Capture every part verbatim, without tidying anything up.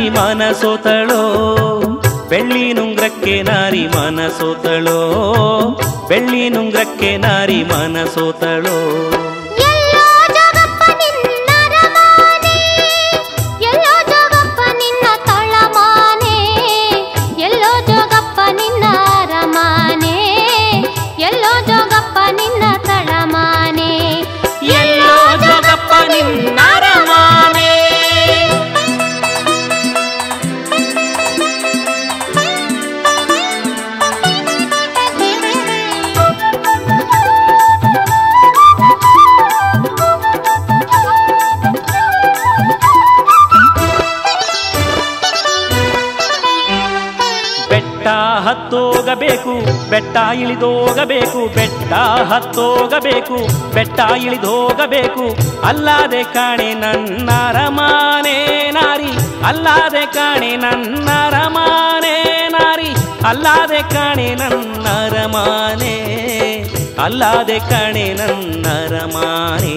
ಮನಸೋತಳೋ ಬೆಳ್ಳಿ ನುಂಗ್ರಕ್ಕೆ ನಾರಿ ಮನಸೋತಳೋ ಬೆಳ್ಳಿ ನುಂಗ್ರಕ್ಕೆ ನಾರಿ ಮನಸೋತಳೋ ಹತ್ತೋಗಬೇಕು ಬೆಟ್ಟ ಇಳಿದೋಗಬೇಕು ಬೆಟ್ಟ ಹತ್ತೋಗಬೇಕು ಬೆಟ್ಟ ಇಳಿದೋಗಬೇಕು ಅಲ್ಲಾದೆ ಕಾಣೆ ನನ್ನ ರಮಾನೆ ನಾರಿ ಅಲ್ಲಾದೆ ಕಾಣೆ ನನ್ನ ರಮಾನೆ ನಾರಿ ಅಲ್ಲಾದೆ ಕಾಣೆ ನನ್ನ ರಮಾನೆ ಅಲ್ಲಾದೆ ಕಾಣೆ ನನ್ನ ರಮಾನೆ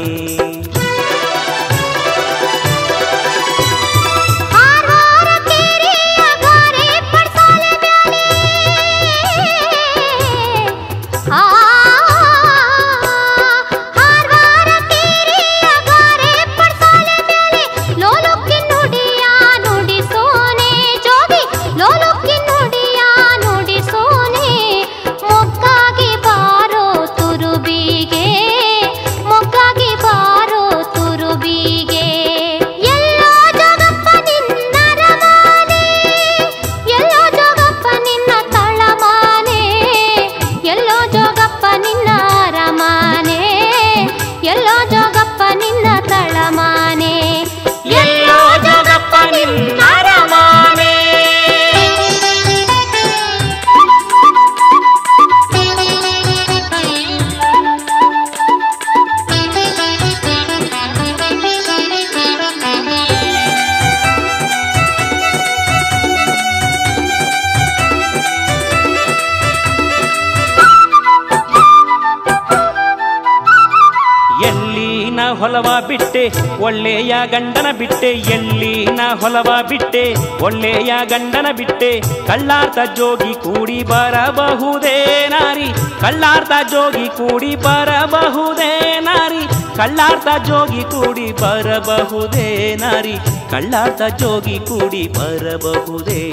ಹೊಲವ ಬಿಟ್ಟೆ ಒಳ್ಳೆಯ ಗಂಡನ ಬಿಟ್ಟೆ ಎಲ್ಲಿ ನಾ ಹೊಲವ ಬಿಟ್ಟೆ ಒಳ್ಳೆಯ ಗಂಡನ ಬಿಟ್ಟೆ ಕಳ್ಳಾರ್ಥ ಜೋಗಿ ಕೂಡಿ ಬರಬಹುದೇ ನಾರಿ ಕಳ್ಳಾರ್ಥ ಜೋಗಿ ಕೂಡಿ ಬರಬಹುದೇ ನಾರಿ ಕಳ್ಳಾರ್ಥ ಜೋಗಿ ಕೂಡಿ ಬರಬಹುದೇ ನಾರಿ ಕಳ್ಳಾರ್ಥ ಜೋಗಿ ಕೂಡಿ ಬರಬಹುದೇ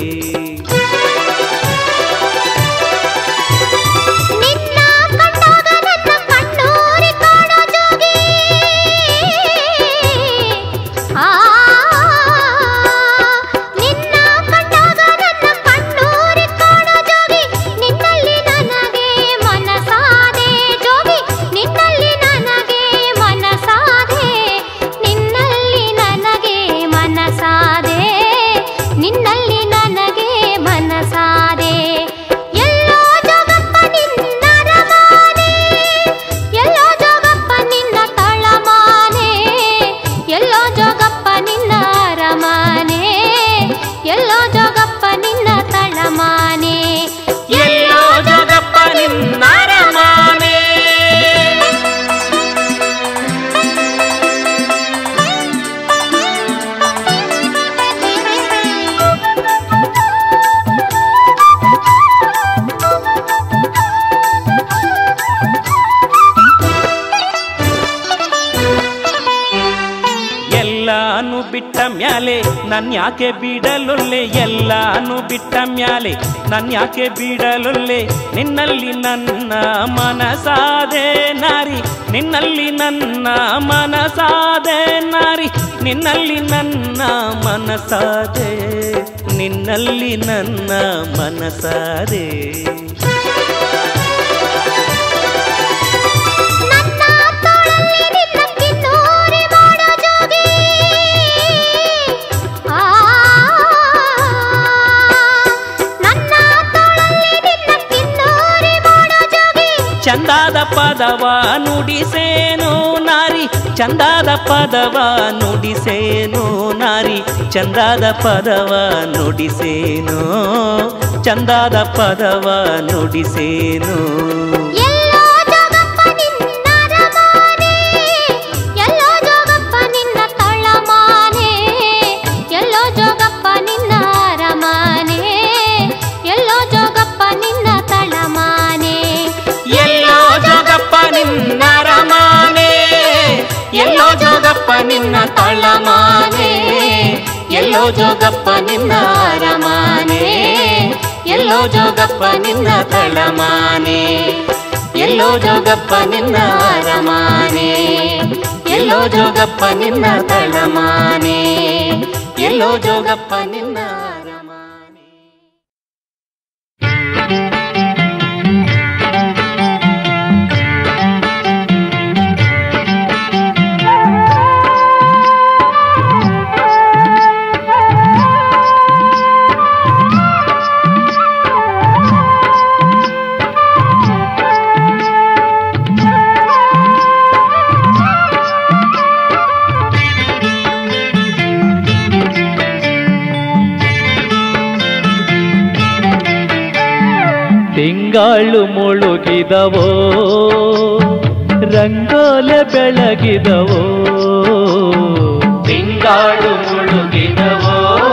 ನನ್ಯಾಕೆ ಬಿಡಲೊಲ್ಲೆ ಎಲ್ಲಾನು ಬಿಟ್ಟ ಮ್ಯಾಲೆ ನನ್ಯಾಕೆ ಬಿಡಲೊಲ್ಲೆ ನಿನ್ನಲ್ಲಿ ನನ್ನ ಮನಸಾದೆ ನಾರಿ ನಿನ್ನಲ್ಲಿ ನನ್ನ ಮನಸಾದೆ ನಾರಿ ನಿನ್ನಲ್ಲಿ ನನ್ನ ಮನಸಾದೆ ನಿನ್ನಲ್ಲಿ ನನ್ನ ಮನಸಾದೆ ಚಂದಾದ ಪದವ ನುಡಿಸೇನು ನಾರಿ ಚಂದಾದ ಪದವ ನುಡಿಸೇನು ನಾರಿ ಚಂದಾದ ಪದವ ನುಡಿಸೇನು ಚಂದಾದ ಪದವ ನುಡಿಸೇನು ಎಲ್ಲೋ ಜೋಗಪ್ಪ ನಿನ್ನ ತಳಮಾನೆ ಎಲ್ಲೋ ಜೋಗಪ್ಪ ನಿನ್ನ ಅರಮಾನೆ ಎಲ್ಲೋ ಜೋಗಪ್ಪ ನಿನ್ನ ತಳಮಾನೆ ಎಲ್ಲೋ ಜೋಗಪ್ಪ ನಿನ್ನ ಅರಮಾನೆ ಎಲ್ಲೋ ಜೋಗಪ್ಪ ನಿನ್ನ ತಳಮಾನೆ ಎಲ್ಲೋ ಜೋಗಪ್ಪ ನಿನ್ನ ಅರಮಾನೆ. ತಿಂಗಾಳು ಮುಳುಗಿದವೋ ರಂಗೋಲೆ ಬೆಳಗಿದವೋ ತಿಂಗಾಳು ಮುಳುಗಿದವೋ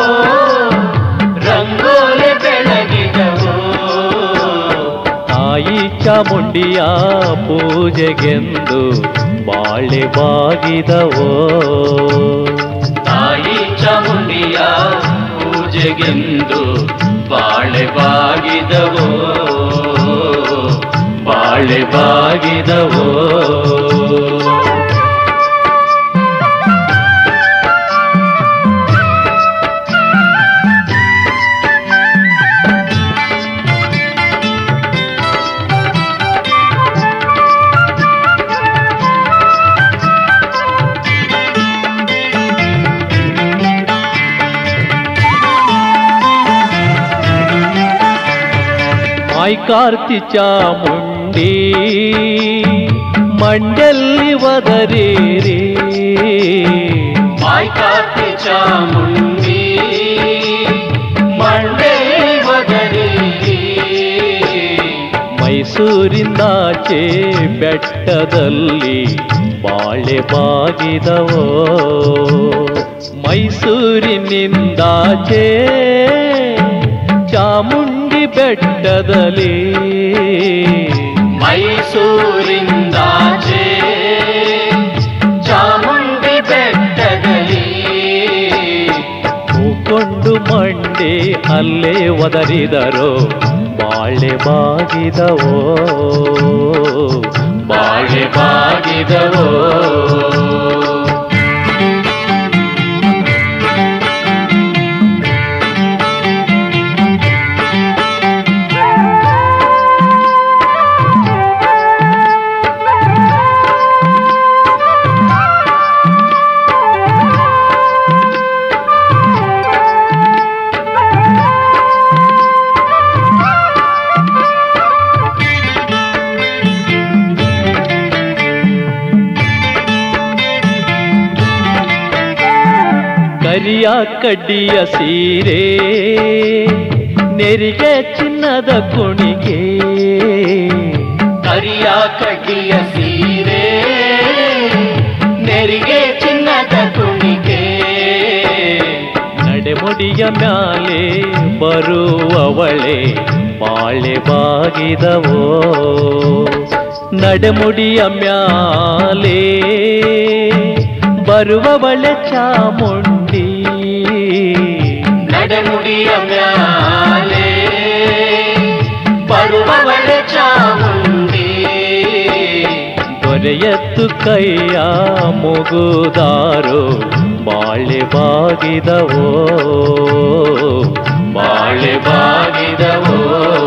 ರಂಗೋಲೆ ಬೆಳಗಿದವೋ ತಾಯಿ ಚಾಮುಂಡಿಯ ಪೂಜೆಗೆಂದು ಬಾಳೆ ಬಾಗಿದವೋ ತಾಯಿ ಚಾಮುಂಡಿಯ ಪೂಜೆಗೆಂದು ಬಾಳೆ ಬಾಗಿದವೋ ಬಾಳೆ ಬಾಗಿದವೋ ಮಾಯ್ ಕಾರ್ತಿ ಚಾಮುಂಡಿ ಮಂಡಲ್ಲಿ ವದರೇರಿ ಮಾಯ್ ಕಾರ್ತಿ ಚಾಮುಂಡಿ ಮಂಡಲ್ಲಿ ವದರೇರಿ ಮೈಸೂರಿಂದಾಚೆ ಬೆಟ್ಟದಲ್ಲಿ ಬಾಳೆ ಬಾಗಿದವೋ ಮೈಸೂರಿನಿಂದಾಚೆ ಚಾಮುಂಡಿ ಬೆಟ್ಟದಲ್ಲಿ ಮೈಸೂರಿಂದಾಚೆ ಚಾಮುಂಡಿ ಬೆಟ್ಟದಲ್ಲಿ ಹೂಕೊಂಡು ಮಂಡಿ ಅಲ್ಲೇ ಒದರಿದರೋ ಬಾಳೆ ಬಾಗಿದವೋ ಬಾಳೆ ಬಾಗಿದವೋ ಕರಿಯ ಕಡ್ಡಿಯ ಸೀರೆ ನೆರಿಗೆ ಚಿನ್ನದ ಕುಣಿಗೆ ಕರಿಯ ಕಡ್ಡಿಯ ಸೀರೆ ನೆರಿಗೆ ಚಿನ್ನದ ಕುಣಿಗೆ ನಡೆಮುಡಿಯ ಮ್ಯಾಲೆ ಬರುವವಳೆ ಬಾಳೆ ಬಾಗಿದವೋ ನಡೆಮುಡಿಯ ಮ್ಯಾಲೆ ಬರುವವಳೆ ಚಾಮುಂಡಿ ನಡೆಮುಡಿಯ ಮ್ಯಾಲೆ ಬರುವವಳೆ ಚಾಮುಂಡಿ ದೊರೆಯತ್ತು ಕೈಯ ಮುಗುದಾರೋ ಬಾಳೆ ಬಾಗಿದವೋ ಬಾಳೆ ಬಾಗಿದವೋ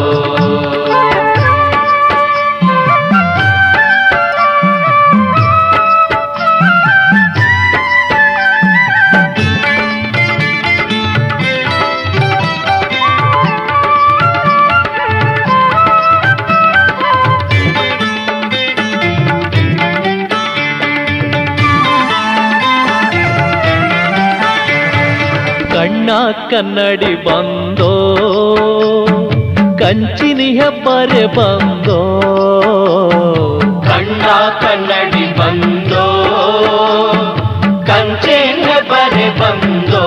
ಕಣ್ಣ ಕನ್ನಡಿ ಬಂದೋ ಕಂಚಿನ ಹೆಬ್ಬರೆ ಬಂದೋ ಕಣ್ಣ ಕನ್ನಡಿ ಬಂದೋ ಕಂಚಿನ ಹೆಬ್ಬರೆ ಬಂದೋ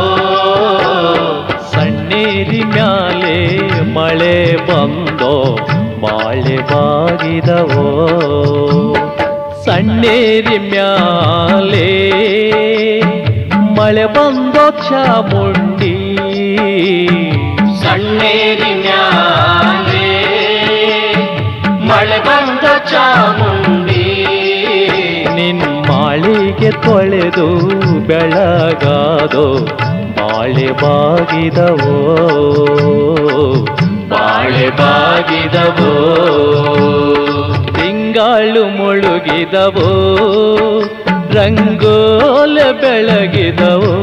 ಸಣ್ಣೇರಿ ಮ್ಯಾಲೆ ಮಳೆ ಬಂದೋ ಬಾಳೆ ಬಾಗಿದವೋ ಸಣ್ಣೇರಿ ಮ್ಯಾಲೆ ಮಳೆ ಬಂದೋ ಚಾಮುಂಡಿ ಸಣ್ಣೇರಿ ಮ್ಯಾಲೆ ಮಳೆ ಬಂದ ಚಾಮುಂಡಿ ನಿನ್ ಮಾಳಿಗೆ ತೊಳೆದು ಬೆಳಗಾದೋ ಬಾಳೆ ಬಾಗಿದವೋ ಬಾಳೆ ಬಾಗಿದವೋ ತಿಂಗಾಳು ಮುಳುಗಿದವೋ ರಂಗೋಲೆ ಬೆಳಗಿದವೋ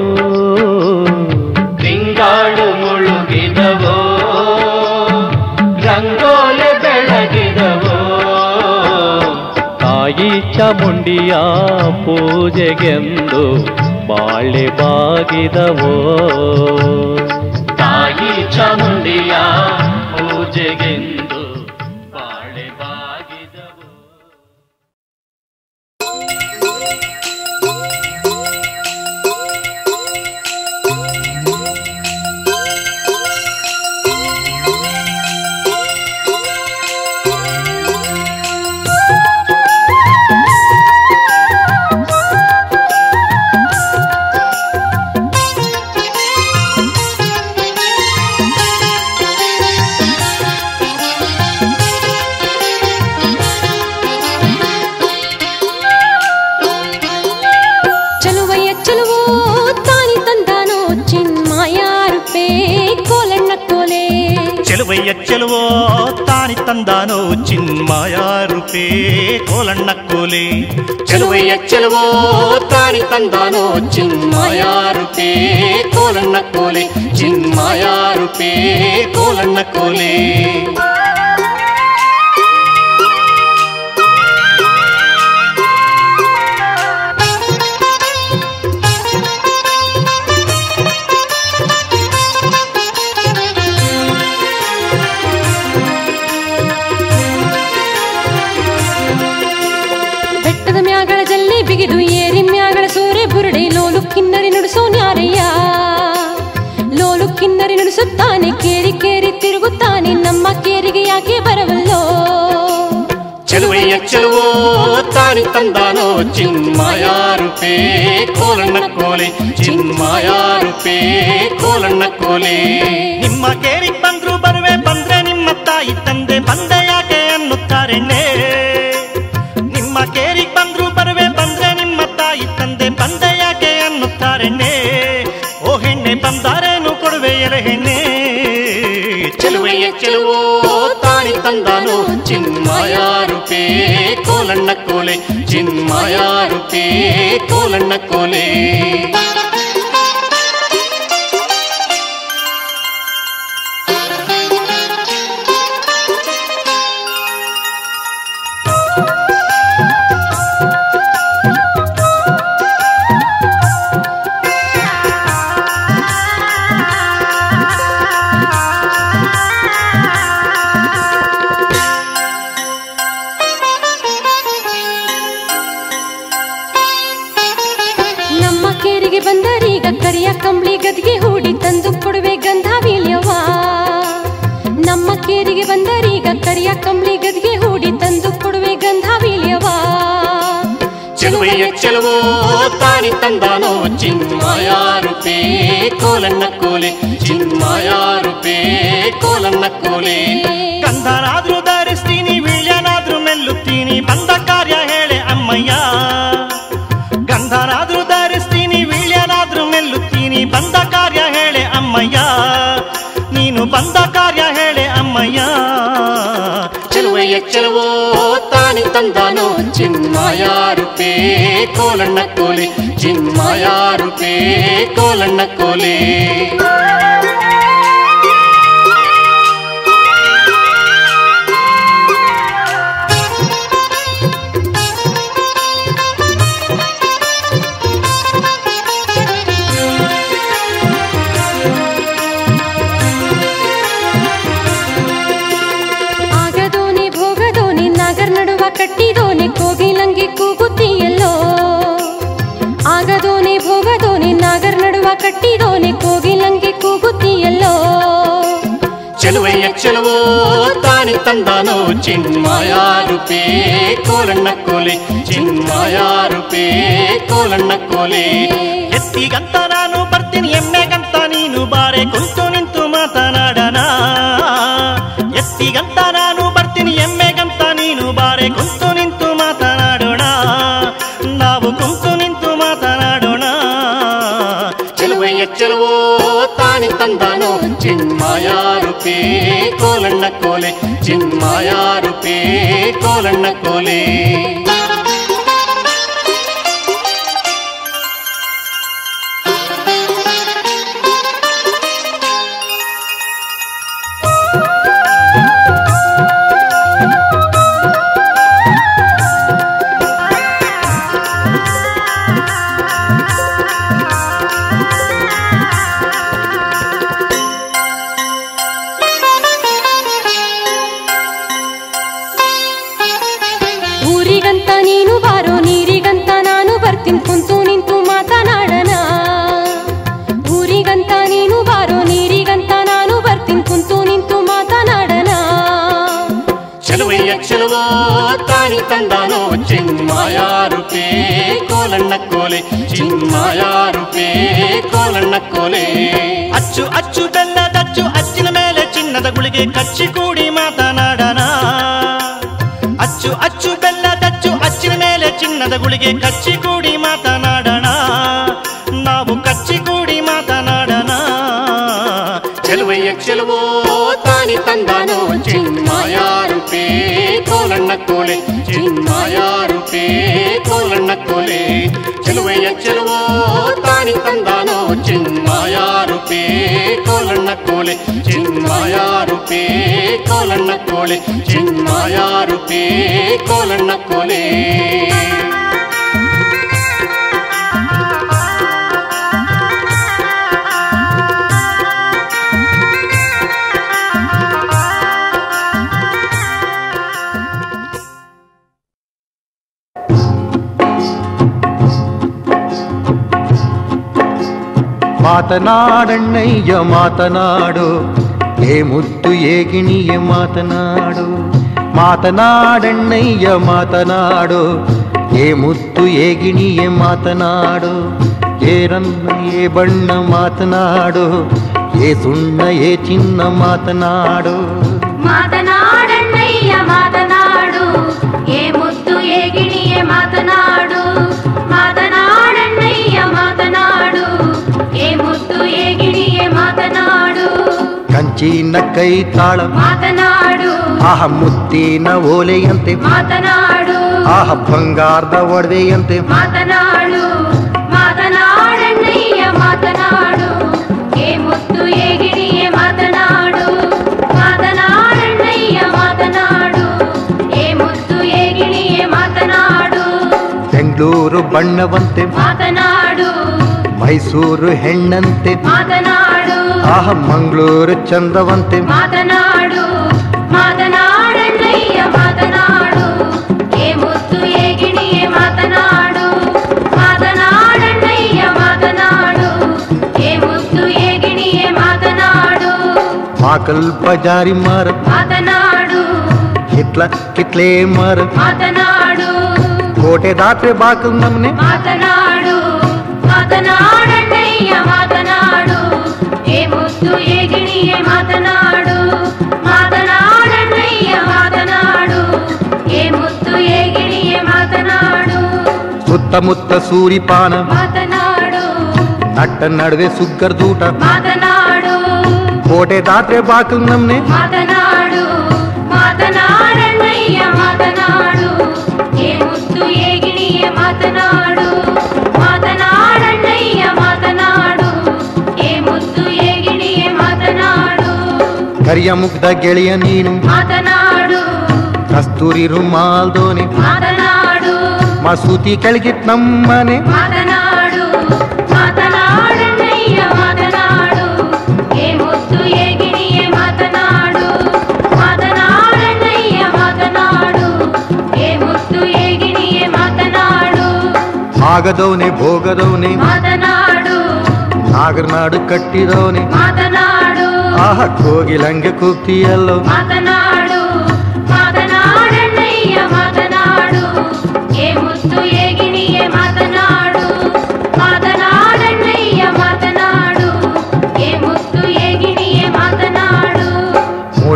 ತಿಂಗಾಳು ಮುಳುಗಿದವೋ ರಂಗೋಲೆ ಬೆಳಗಿದವೋ ತಾಯಿ ಚಾಮುಂಡಿಯ ಪೂಜೆಗೆಂದು ಬಾಳೆ ಬಾಗಿದವೋ ತಾಯಿ ಚಾಮುಂಡಿಯ ಪೂಜೆಗೆಂದು ಬಾಳೆ ಬಾಗಿದವೋ. ಚೆಲುವಯ್ಯ ಚೆಲುವೋ ತಾನಿ ತಂದಾನೋ ಚಿನ್ಮಾಯ ರೂಪೇ ಕೋಲಣ್ಣ ಕೋಲೆ ಚೆಲುವಯ್ಯ ಚೆಲುವೋ ತಾನಿ ತಂದಾನೋ ಚಿನ್ಮಾಯ ರೂಪೇ ಕೋಲಣ್ಣ ಕೋಲೆ ಚಿನ್ಮಾಯ ರೂಪೇ ಕೋಲಣ್ಣ ಕೋಲೆ ಬಿಗಿದು ಏರಿ ಮ್ಯಾಗಳ ಸೂರೆ ಬುರುಡೆ ಲೋಲು ಕಿನ್ನರಿ ನುಡಿಸೋನ್ಯಾರಯ್ಯ ಲೋಲು ಕಿನ್ನರಿ ನುಡಿಸುತ್ತಾನೆ ಕೇರಿ ಕೇರಿ ತಿರುಗುತ್ತಾನೆ ನಮ್ಮ ಕೇರಿಗೆ ಯಾಕೆ ಬರವಲ್ಲೋ ಚೆಲುವಯ್ಯ ಚೆಲುವೋ ತಾನಿ ತಂದಾನೋ ಚಿನ್ಮಾಯ ರೂಪೇ ಕೋಲಣ್ಣ ಕೋಲೆ ಚಿನ್ಮಾಯ ರೂಪೇ ಕೋಲಣ್ಣ ಕೋಲೆ ನಿಮ್ಮ ಕೇರಿಗೆ ಬಂದ್ರು ಬರುವೆ ಬಂದ್ರೆ ನಿಮ್ಮ ತಾಯಿ ತಂದೆ ಬಂದೆ ಯಾಕೆ ಅನ್ನುತ್ತಾರೆಣ್ಣೆ ನಿಮ್ಮ ಕೇರಿಗೆ ಬಂದ್ರು ಬರುವೆ ಬಂದ್ರೆ ನಿಮ್ಮ ತಾಯಿ ತಂದೆ ಬಂದೆ ಯಾಕೆ ಅನ್ನುತ್ತಾರೆಣ್ಣೆ ಓ ಹೆಣ್ಣೆ ಬಂದಾರೇನು ಕೊಡುವೆ ಎಲೆ ಹೆಣ್ಣೆ ಚೆಲುವಯ್ಯ ಚೆಲುವೋ ತಾನಿ ತಂದಾನೋ ಚಿನ್ಮಾಯ ರೂಪೇ ಕೋಲಣ್ಣ ಕೋಲೆ ಚಿನ್ಮಾಯ ರೂಪೇ ಕೋಲಣ್ಣ ಕೋಲೆ ಬಂದರೀಗ ಕರಿಯ ಕಂಬಳಿ ಗದ್ಗೆ ಹೂಡಿ ತಂದು ಕೊಡುವೆ ಗಂಧ ವೀಳ್ಯವ ನಮ್ಮ ಕೇರಿಗೆ ಬಂದರೀಗ ಕರಿಯ ಕಂಬಳಿ ಗದ್ಗೆ ಹೂಡಿ ತಂದು ಕೊಡುವೆ ಗಂಧ ವೀಳ್ಯವ ಚೆಲುವಯ್ಯ ಚೆಲುವೋ ತಾನಿ ತಂದಾನೋ ಚಿನ್ಮಾಯ ರೂಪೇ ಕೋಲಣ್ಣ ಕೋಲೆ ಚಿನ್ಮಾಯ ರೂಪೇ ಕೋಲಣ್ಣ ಕೋಲೆ ಗಂಧನಾದ್ರೂ ಧರಿಸ್ತೀನಿ ವೀಳ್ಯನಾದ್ರೂ ಮೆಲ್ಲುತ್ತೀನಿ ಬಂದ ಕಾರ್ಯ ಹೇಳೆ ಅಮ್ಮಯ್ಯ ಗಂಧನಾದ್ರೂ ಧರಿಸ್ತೀನಿ ವೀಳ್ಯನಾದ್ರೂ ಮೆಲ್ಲುತ್ತೀನಿ ಬಂದ ಕಾರ್ಯ ಹೇಳೆ ಅಮ್ಮಯ್ಯ ನೀನು ಬಂದ ಕಾರ್ಯ ಹೇಳೆ ಅಮ್ಮಯ್ಯ ಚೆಲುವಯ್ಯ ಚೆಲುವೋ ತಾನಿ ತಂದಾನೋ ಚಿನ್ಮಾಯ ರೂಪೇ ಕೋಲಣ್ಣ ಕೋಲೆ ಚಿನ್ಮಾಯ ರೂಪೇ ಕೋಲಣ್ಣ ಕೋಲೆ ಕಟ್ಟಿದೋನೆ ಕೋಗಿಲಂಗಿ ಕೂಗುತ್ತೀಯಲ್ಲೋ ಆಗದೋನೆ ಭೋಗದೋನೆ ನಾಗರ್ ನಡುವ ಕಟ್ಟಿದೋನೆ ಕೋಗಿಲಂಗಿ ಕೂಗುತ್ತೀಯಲ್ಲೋ ಚೆಲುವಯ್ಯ ಚೆಲುವೋ ತಾನಿ ತಂದಾನೋ ಚಿನ್ಮಾಯ ರೂಪೇ ಕೋಲಣ್ಣ ಕೋಲೆ ಚಿನ್ಮಾಯ ರೂಪೇ ಕೋಲಣ್ಣ ಕೋಲೆ ಎತ್ತಿಗಂತ ನಾನು ಬರ್ತೀನಿ ಎಮ್ಮೆಗಂತ ನೀನು ಬಾರೆ ಕುಂತು ನಿಂತು ಮಾತನಾಡೋಣ ಎತ್ತಿಗಂತ ನಾನು ಬರ್ತೀನಿ ಎಮ್ಮೆಗಂತ ನೀನು ಬಾರೆ ಕುಂತು ನಿಂತು ಮಾತನಾಡೋಣ ನಾವು ಕುಂತು ನಿಂತು ಮಾತನಾಡೋಣ ಚೆಲುವೆಯ ಚೆಲುವೋ ತಾನಿ ತಂದಾನೋ ಚಿನ್ಮಯ ರೂಪೇ ಕೋಲಣ್ಣ ಕೋಲೆ ಚಿನ್ಮಯ ರೂಪೇ ಕೋಲಣ್ಣ ಕೋಲೆ ಕುಂತು ನಿಂತು ಮಾತನಾಡೋಣ ಊರಿಗಂತ ನೀನು ಬಾರೋ ನೀರಿಗಂತ ನಾನು ಬರ್ತೀನಿ ಕುಂತು ನಿಂತು ಮಾತನಾಡೋಣ ಚೆಲುವೆಯ ಚೆಲುವೋ ತಾನಿ ತಂದಾನೋ ಚಿನ್ಮಯ ರೂಪೇ ಕೋಲಣ್ಣ ಕೋಲೆ ಚಿನ್ಮಯ ರೂಪೇ ಕೋಲಣ್ಣ ಕೋಲೆ ಅಚ್ಚು ಅಚ್ಚು ಬೆಲ್ಲದಚ್ಚು ಅಚ್ಚಿನ ಮೇಲೆ ಚಿನ್ನದ ಗುಳಿಗೆ ಕಚ್ಚಿ ಕೂಡಿ ಮಾತನಾಡೋಣ ಅಚ್ಚು ಅಚ್ಚು ಬೆಲ್ಲದಚ್ಚು ಅಚ್ಚಿನ ಮೇಲೆ ಚಿನ್ನದ ಗುಳಿಗೆ ಕಚ್ಚಿ ಕೂಡಿ ಮಾತನಾಡೋಣ ನಾವು ಕಚ್ಚಿ ಕೂಡಿ ಮಾತನಾಡೋಣ ಚೆಲುವೆಯ ಚೆಲುವೋ ತಾನಿ ತಂದಾನೋ ಚಿನ್ಮಯ ರೂಪೇ ಕೋಲಣ್ಣ ಕೋಲೆ ಚಿನ್ಮಯ ರೂಪೇ ಕೋಲಣ್ಣ ಕೋಲೆ ಚೆಲುವೆಯ ಚೆಲುವೋ ತಾನಿ ತಂದಾನೋ ಚಿನ್ಮಯ ರೂಪೇ ಕೋಲಣ್ಣ ಕೋಲೆ ಚಿನ್ಮಯ ರೂಪೇ ಕೋಲಣ್ಣ ಕೋಲೆ ಚಿನ್ಮಯ ರೂಪೇ ಕೋಲಣ್ಣ ಕೋಲೆ ಮಾತನಾಡಣ್ಣಯ್ಯ ಮಾತನಾಡು ಏ ಮುತ್ತು ಏಗಿಣಿಯ ಮಾತನಾಡು ಮಾತನಾಡಣ್ಣಯ್ಯ ಮಾತನಾಡು ಏ ಮುತ್ತು ಏಗಿಣಿಯ ಮಾತನಾಡು ಏ ರನ್ನ ಏ ಬಣ್ಣ ಮಾತನಾಡು ಏ ಸುಣ್ಣ ಏ ಚಿನ್ನ ಮಾತನಾಡು ಮಾತನಾಡಣ್ಣಯ್ಯ ಮಾತನಾಡು ಏ ಮುತ್ತು ಏಗಿಣಿಯ ಮಾತನಾಡು ಮಾತನಾಡಣ್ಣಯ್ಯ ಮಾತನಾಡು ಏ ಮುತ್ತು ಏಗಿಣಿಯ ಮಾತನಾಡು ಕಂಚಿನ ಕೈ ತಾಳ ಮಾತನಾಡು ಆಹ ಮುತ್ತಿನ ಓಲೆಯಂತೆ ಮಾತನಾಡು ಆಹ ಬಂಗಾರದ ಒಡವೆಯಂತೆ ಮಾತನಾಡು ಮಾತನಾಡಣ್ಣಯ್ಯ ಮಾತನಾಡು ಏ ಮುತ್ತು ಏಗಿಣಿಯ ಮಾತನಾಡು ಮಾತನಾಡಣ್ಣಯ್ಯ ಮಾತನಾಡು ಏ ಮುತ್ತು ಏಗಿಣಿಯ ಮಾತನಾಡು ಬೆಂಗಳೂರು ಬಣ್ಣವಂತೆ ಮಾತನಾಡು ಮೈಸೂರು ಹೆಣ್ಣಂತೆ ಮಾತನಾಡು ಆಹ ಮಂಗಳೂರು ಚಂದವಂತೆ ಮಾತನಾಡು ಮಾತನಾಡಣ್ಣಯ್ಯ ಮಾತನಾಡು ಏ ಮುತ್ತು ಏಗಿಣಿಯ ಮಾತನಾಡು ಮಾತನಾಡಣ್ಣಯ್ಯ ಮಾತನಾಡು ಏ ಮುತ್ತು ಏಗಿಣಿಯ ಮಾತನಾಡು ಮಾಕಲ್ ಬಜಾರಿ ಮಾರ ಮಾತನಾಡು ಹಿತ್ಲ ಕಿತ್ಲೆ ಮಾರ ಮಾತನಾಡು ಕೋಟೆ ದಾಟ್ರೆ ಬಾಕಲ್ ನಮ್ನೆ ಮಾತನಾಡು ಮಾತನಾಡಣ್ಣಯ್ಯ ಮಾತನಾಡು ಏ ಮುತ್ತು ಏಗಿಣಿಯ ಮಾತನಾಡು ಮಾತನಾಡಣ್ಣಯ್ಯ ಮಾತನಾಡು ಏ ಮುತ್ತು ಏಗಿಣಿಯ ಮಾತನಾಡು ಸುತ್ತಮುತ್ತ ಸೂರಿಪಾನ ಮಾತನಾಡು ನಟ್ಟ ನಡುವೆ ಸುಗ್ಗರ್ದೂಟ ಮಾತನಾಡು ಕೋಟೆ ದಾಟ್ರೆ ಬಾಕಲ್ ನಮ್ನೆ ಮಾತನಾಡು ಮಾತನಾಡಣ್ಣಯ್ಯ ಮಾತನಾಡು ಏ ಮುತ್ತು ಏಗಿಣಿಯ ಮಾತನಾಡು ಮಾತನಾಡಣ್ಣಯ್ಯ ಮಾತನಾಡು ಏ ಮುತ್ತು ಏಗಿಣಿಯ ಮಾತನಾಡು ಕರಿಯ ಮುಗ್ಧ ಗೆಳೆಯ ನೀನು ಮಾತನಾಡು ಕಸ್ತೂರಿ ರುಮಾಲ್ದೋನೆ ಮಾತನಾಡು ಮಸೂತಿ ಕೆಳಗಿತ್ ನಮ್ಮನೆ ಮಾತನಾಡು ಮಾತನಾಡಣ್ಣಯ್ಯ ಮಾತನಾಡು ಏ ಮುತ್ತು ಏಗಿಣಿಯ ಮಾತನಾಡು ಮಾತನಾಡಣ್ಣಯ್ಯ ಮಾತನಾಡು ಏ ಮುತ್ತು ಏಗಿಣಿಯ ಮಾತನಾಡು ಆಗದವನೆ ಭೋಗದವನೆ ಮಾತನಾಡು ನಾಗರನಾಡು ಕಟ್ಟಿದವನೆ ಮಾತನಾಡು ಆಹ ಕೋಗಿಲಂಗೆ ಕೂಗ್ತಿಯಲ್ಲೋ ಮಾತನಾಡು ಮಾತನಾಡಣ್ಣಯ್ಯ ಮಾತನಾಡು ಏ ಮುತ್ತು ಏಗಿಣಿಯ ಮಾತನಾಡು ಮಾತನಾಡಣ್ಣಯ್ಯ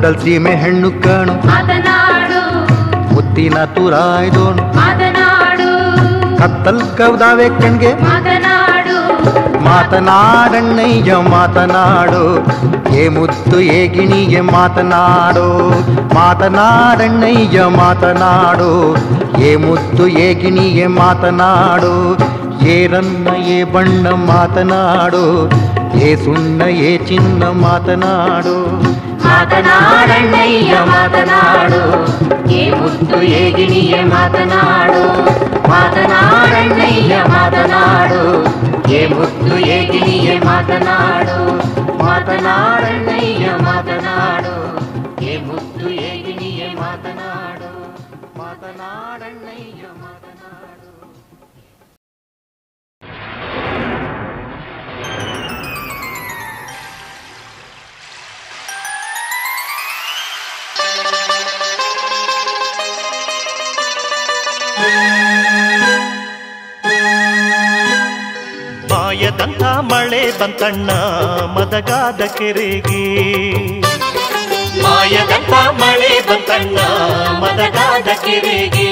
ಮೂಡಲ್ ಸೀಮೆ ಹೆಣ್ಣು ಕಾಣು ಮಾತನಾಡು ಮುತ್ತಿನ ತುರಾಯ್ದೋನು ಮಾತನಾಡು ಕತ್ತಲ್ ಕವ್ದಾವೆ ಕಣ್ಗೆ ಮಾತನಾಡು ಮಾತನಾಡಣ್ಣಯ್ಯ ಮಾತನಾಡು ಏ ಮುತ್ತು ಏ ಗಿಣಿಗೆ ಮಾತನಾಡು ಮಾತನಾಡಣ್ಣಯ್ಯ ಮಾತನಾಡು ಏ ಮುತ್ತು ಏ ಗಿಣಿಗೆ ಮಾತನಾಡು ಏರನ್ನ ಏ ಬಣ್ಣ ಮಾತನಾಡು ಏ ಸುಣ್ಣ ಏ ಚಿನ್ನ ಮಾತನಾಡು ಮಾತನಾಡಣ್ಣಯ್ಯ ಮಾತನಾಡು ಏ ಮುತ್ತು ಏ ಗಿಣಿಯೇ ಮಾತನಾಡು ಮಾತನಾಡಣ್ಣಯ್ಯ ಮಾತನಾಡು ಏ ಮುತ್ತು ಏ ಗಿಣಿಯೇ ಮಾತನಾಡು ಮಾತನಾಡಣ್ಣಯ್ಯ ಮಾತನಾಡು ಏ ಮುತ್ತು ಏ ಗಿಣಿಯೇ ಮಾತನಾಡು ಮಾತನಾಡಣ್ಣಯ್ಯ ಮಾತನಾಡು. ಮಾಯದಂಥ ಮಳೆ ಬಂತಣ್ಣ ಮದಗಾದ ಕೆರೆಗೆ ಮಾಯದಂಥ ಮಳೆ ಬಂತಣ್ಣ ಮದಗಾದ ಕೆರೆಗೆ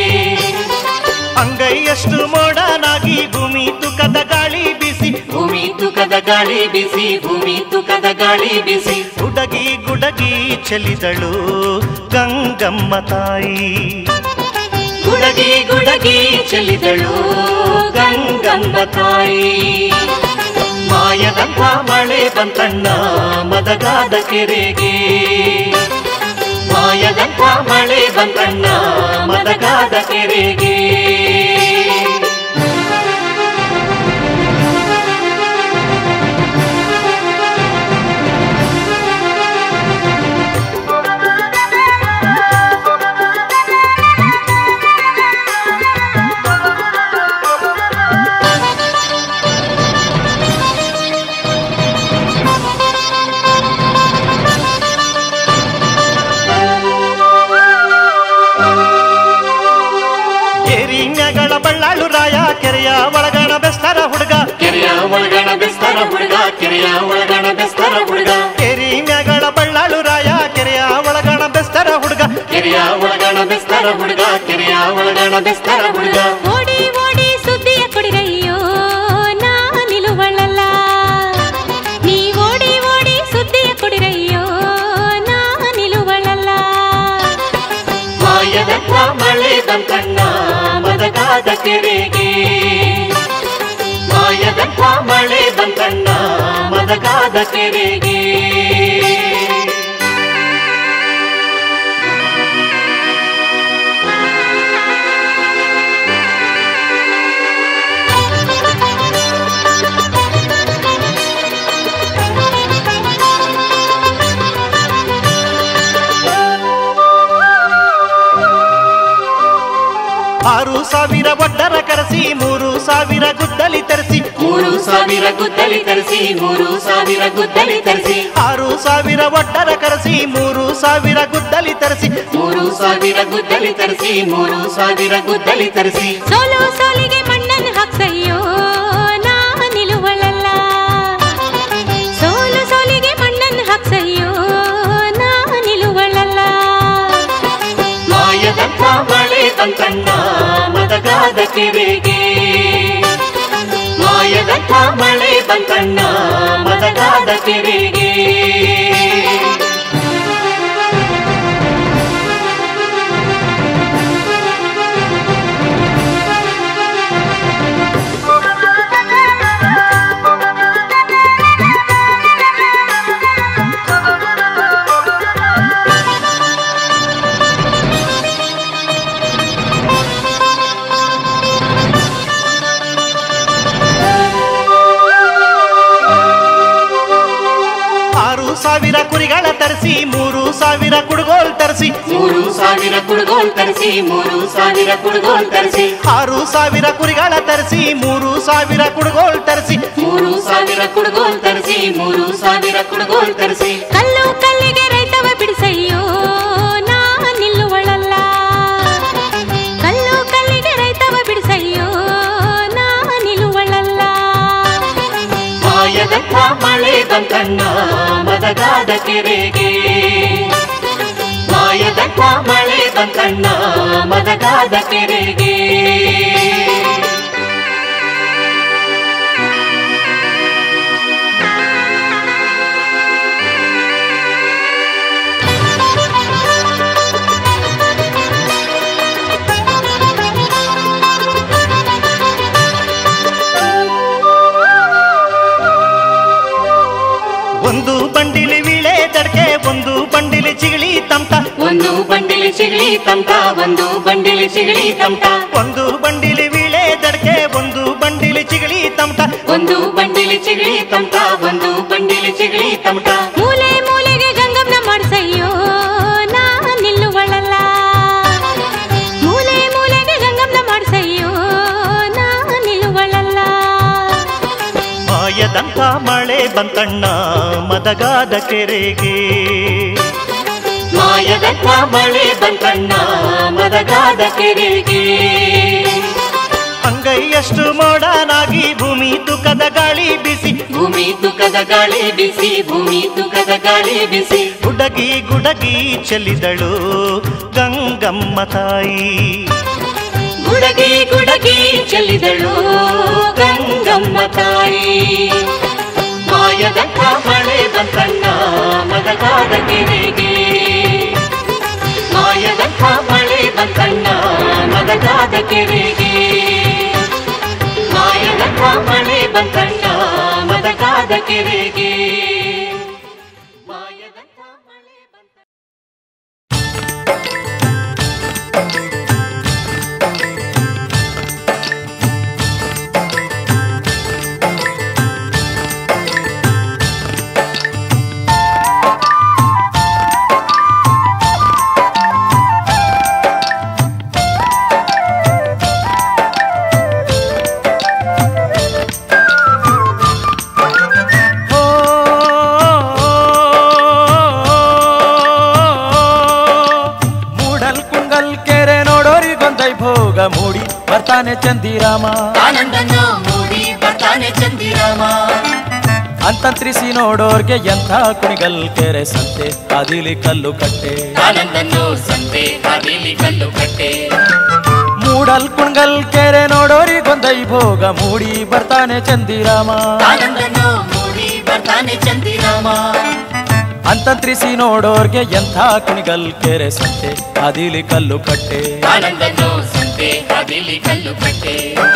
ಅಂಗೈಯಷ್ಟು ಮೋಡನಾಗಿ ಭೂಮಿ ತುಕದ ಗಾಳಿ ಬಿಸಿ ಭೂಮಿ ತುಕದ ಗಾಳಿ ಬಿಸಿ ಭೂಮಿ ತುಕದ ಗಾಳಿ ಬಿಸಿ ಗುಡಗಿ ಗುಡಗಿ ಚೆಲ್ಲಿದಳು ಗಂಗಮ್ಮ ತಾಯಿ ಗುಡಗಿ ಗುಡಗಿ ಚೆಲ್ಲಿದಳು ಗಂಗಮ್ಮ ತಾಯಿ ಮಾಯದಂಥ ಮಳೆ ಬಂತಣ್ಣ ಮದಗಾದ ಕೆರೆಗೆ ಮಾಯದಂಥ ಮಳೆ ಬಂತಣ್ಣ ಮದಗಾದ ಕೆರೆಗೆ ಬಳ್ಳಾಳು ರಾಯ ಕೆರೆಯ ಒಳಗಣ ಬೆಸ್ತರ ಹುಡುಗ ಕೆರೆಯ ಒಳಗಣ ಬೆಸ್ತರ ಹುಡುಗ ಕೆರೆಯ ಒಳಗಣ ಬೆಸ್ತರ ಹುಡುಗ ಕೆರಿ ಮ್ಯಾಗಳ ಬಳ್ಳಾಳು ರಾಯ ಕೆರೆಯ ಒಳಗಣ ಬೆಸ್ತರ ಹುಡುಗ ಕೆರೆಯ ಒಳಗಣ ಬೆಸ್ತರ ಹುಡುಗ ಕೆರೆಯ ಒಳಗಣ ಬೆಸ್ತರ ಹುಡುಗ ಓಡಿ ಓಡಿ ಸುದ್ದಿಯ ಕೊಡಿರಯ್ಯೋ ನಾ ನಿಲುವಳಲ್ಲ ನೀ ಓಡಿ ಓಡಿ ಸುದ್ದಿಯ ಕೊಡಿರಯ್ಯೋ ನಾ ನಿಲುವಳಲ್ಲ ಮಾಯದಂಥ ಮಳೆ ಬಂತಣ್ಣ ಮದಗಾದ ಕೆರೆಗೆ ಮಾಯದಂಥ ಮಳೆ ಬಂತಣ್ಣ ಮದಗಾದ ಕೆರೆಗೆ ಆರು ಸಾವಿರ ಒಡ್ಡರ ಕರೆಸಿ ಮೂರು ಸಾವಿರ ಗುದ್ದಲಿ ತರಿಸಿ ಮೂರು ಸಾವಿರ ಗುದ್ದಲಿ ತರಿಸಿ ಮೂರು ಸಾವಿರ ಗುದ್ದಲಿ ತರಿಸಿ ಆರು ಸಾವಿರ ಒಡ್ಡರ ಕರೆಸಿ ಮೂರು ಸಾವಿರ ಗುದ್ದಲಿ ತರಿಸಿ ಮೂರು ಸಾವಿರ ಗುದ್ದಲಿ ತರಿಸಿ ಮೂರು ಸಾವಿರ ಗುದ್ದಲಿ ತರಿಸಿ ಸೋಲು ಸೋಲಿಗೆ ಮಣ್ಣನ್ನು ಹಾಕ್ಸಯ್ಯೋ ನಾ ನಿಲುವಳಲ್ಲ ಸೋಲು ಸೋಲಿಗೆ ಮಣ್ಣನ್ನು ಹಾಕ್ಸಯ್ಯೋ ನಾ ನಿಲುವಳಲ್ಲ ಮಾಯದಂಥ ಮಳೆ ಬಂತಣ್ಣ ಮದಗಾದ ಕೆರೆಗೆ ಮಾಯದಂಥ ಮಳೆ ಬಂತಣ್ಣ ಮದಗಾದ ಕೆರೆಗೆ ಸಾವಿರ ಕುರಿಗಳ ತರಿಸಿ ಮೂರು ಸಾವಿರ ಕುಡುಗೋಲ್ ತರಿಸಿ ಮೂರು ಸಾವಿರ ಕುಡುಗೋಲ್ ತರಿಸಿ ಮೂರು ಸಾವಿರ ಕುಡುಗೋಲ್ ತರಿಸಿ ಆರು ಸಾವಿರ ಕುರಿಗಳ ತರಿಸಿ ಮೂರು ಸಾವಿರ ಕುಡುಗೋಲ್ ತರಿಸಿ ಮೂರು ಸಾವಿರ ಕುಡುಗೋಲ್ ತರಿಸಿ ಮೂರು ಸಾವಿರ ಕುಡುಗೋಲ್ ತರಿಸಿ ಕಲ್ಲು ಕಲ್ಲಿಗೆ ರೈತವ ಬಿಡಿಸಯ್ಯೋ ನಾ ನಿಲ್ಲುವಳಲ್ಲ ಕಲ್ಲು ಕಲ್ಲಿಗೆ ರೈತವ ಬಿಡಿಸಯ್ಯೋ ನಾ ನಿಲ್ಲುವಳಲ್ಲ ಮಾಯದಂಥ ಮಳೆ ಬಂತಣ್ಣ ಮದಗಾದ ಕೆರೆಗೆ ಬಂತಣ್ಣ ಮದಗಾದ ಕೆರೆಗೆ. ಒಂದು ಬಂಡಿಲಿ ವೀಳೆ ದಡ್ಕೆ ಒಂದು ಬಂಡಿಲಿ ಚಿಗಳಿ ತಮಟ ಒಂದು ಬಂಡಿಲಿ ಚಿಗಳಿ ತಮಟ ಒಂದು ಬಂಡಿಲಿ ಚಿಗಳಿ ತಮಟ ಒಂದು ಬಂಡಿಲಿ ವೀಳೆ ದಡ್ಕೆ ಒಂದು ಬಂಡಿಲಿ ಚಿಗಳಿ ತಮಟ ಒಂದು ಬಂಡಿಲಿ ಚಿಗಳಿ ತಮಟ ಒಂದು ಬಂಡಿಲಿ ಚಿಗಳಿ ತಮಟ. ಮೂಲೆ ಮೂಲೆಗೆ ಗಂಗಮ್ನ ಮಾಡ್ಸಯ್ಯೋ ನಾ ನಿಲ್ಲುವಳಲ್ಲ. ಮೂಲೆ ಮೂಲೆಗೆ ಗಂಗಮ್ನ ಮಾಡ್ಸಯ್ಯೋ ನಾ ನಿಲ್ಲುವಳಲ್ಲ. ಮಾಯದಂಥ ಮಳೆ ಬಂತಣ್ಣ ಮದಗಾದ ಕೆರೆಗೆ. ಮಾಯದಂಥ ಮಳೆ ಬಂತಣ್ಣ ಮದಗಾದ ಕೆರೆಗೆ. ಅಂಗೈಯಷ್ಟು ಮೋಡನಾಗಿ ಭೂಮಿ ತುಕದ ಗಾಳಿ ಬಿಸಿ ಭೂಮಿ ತುಕದ ಗಾಳಿ ಬಿಸಿ ಭೂಮಿ ತುಕದ ಗಾಳಿ ಬಿಸಿ. ಗುಡಗಿ ಗುಡಗಿ ಚೆಲ್ಲಿದಳು ಗಂಗಮ್ಮ ತಾಯಿ. ಗುಡಗಿ ಗುಡಗಿ ಚೆಲ್ಲಿದಳು ಗಂಗಮ್ಮ ತಾಯಿ. ಮಾಯದಂಥ ಮಳೆ ಬಂತಣ್ಣ ಮದಗಾದ ಕೆರೆಗೆ. ಮಾಯದಂಥ ಮಳೆ ಬಂತಣ್ಣ ಮದಗಾದ ಕೆರೆಗೆ. ಮಾಯದಂಥ ಮಳೆ ಬಂತಣ್ಣ ಮದಗಾದ ಕೆರೆಗೆ. ಮಾಯದಂಥ ಮಳೆ ಬಂತ ಮೂಡಿ ಬರ್ತಾನೆ ಚಂದಿರಾಮ. ಆನಂದನ್ನು ಮೂಡಿ ಬರ್ತಾನೆ ಚಂದಿರಾಮ. ಅಂತಂತ್ರಿಸಿ ನೋಡೋರ್ಗೆ ಎಂಥ ಕುಣಿಗಲ್ ಕೆರೆ ಸಂತೆ ಅದಿಲಿ ಕಲ್ಲು ಕಟ್ಟೆ. ಆನಂದನ್ನು ಸಂತೆ ಅದಿಲಿ ಕಲ್ಲು ಕಟ್ಟೆ. ಮೂಡಲ್ ಕುಣ್ಗಲ್ ಕೆರೆ ನೋಡೋರಿಗೊಂದೈ ಭೋಗ ಮೂಡಿ ಬರ್ತಾನೆ ಚಂದಿರಾಮ. ಆನಂದನ್ನು ಮೂಡಿ ಬರ್ತಾನೆ ಚಂದಿರಾಮ. ಅಂತಂತ್ರಿಸಿ ನೋಡೋರ್ಗೆ ಎಂಥ ಕುಣಿಗಲ್ ಕೆರೆ ಸಂತೆ ಅದಿಲಿ ಕಲ್ಲು ಕಟ್ಟೆ. ಆನಂದನ್ನು ಸಂತೆ ಅದಿಲಿ ಕಲ್ಲು ಕಟ್ಟೆ.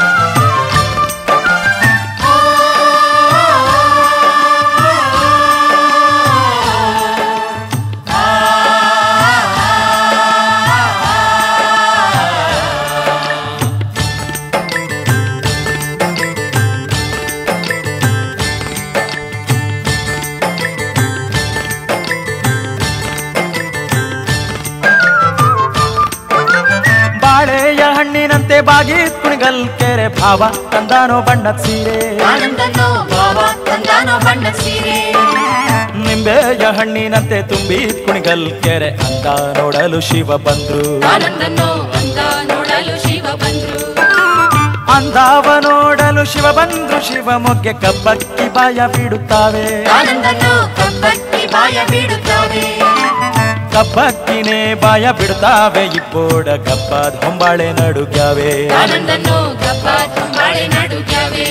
ಹಣ್ಣಿನಂತೆ ಬಾಗಿತ್ ಕುಣಿಗಲ್ ಕೆರೆ ಭಾವ ತಂದಾನೋ ಬಣ್ಣದ ಸೀರೆ. ಆನಂದನ್ನು ಭಾವ ತಂದಾನೋ ಬಣ್ಣದ ಸೀರೆ. ನಿಂಬೆಯ ಹಣ್ಣಿನಂತೆ ತುಂಬಿತ್ ಕುಣಿಗಲ್ ಕೆರೆ ಅಂದ ನೋಡಲು ಶಿವ ಬಂದ್ರು. ಆನಂದನ್ನು ಅಂದ ನೋಡಲು ಶಿವ ಬಂದ್ರು. ಅಂದವ ನೋಡಲು ಶಿವ ಬಂದ್ರು. ಶಿವ ಮೊಗ್ಗೆ ಕಬ್ಬಕ್ಕಿ ಬಾಯ ಬಿಡುತ್ತಾವೆ. ಆನಂದನ್ನು ಕಬ್ಬಕ್ಕಿ ಬಾಯ ಬಿಡುತ್ತಾವೆ. ಕಬ್ಬಕ್ಕಿನೇ ಬಾಯ ಬಿಡ್ತಾವೆ. ಇಪ್ಪೋಡ ಗಬ್ಬದ ಹೊಂಬಾಳೆ ನಡುಗ್ಯಾವೆ. ಆನಂದನ್ನು ಗಬ್ಬದ ಹೊಂಬಾಳೆ ನಡುಗ್ಯಾವೆ.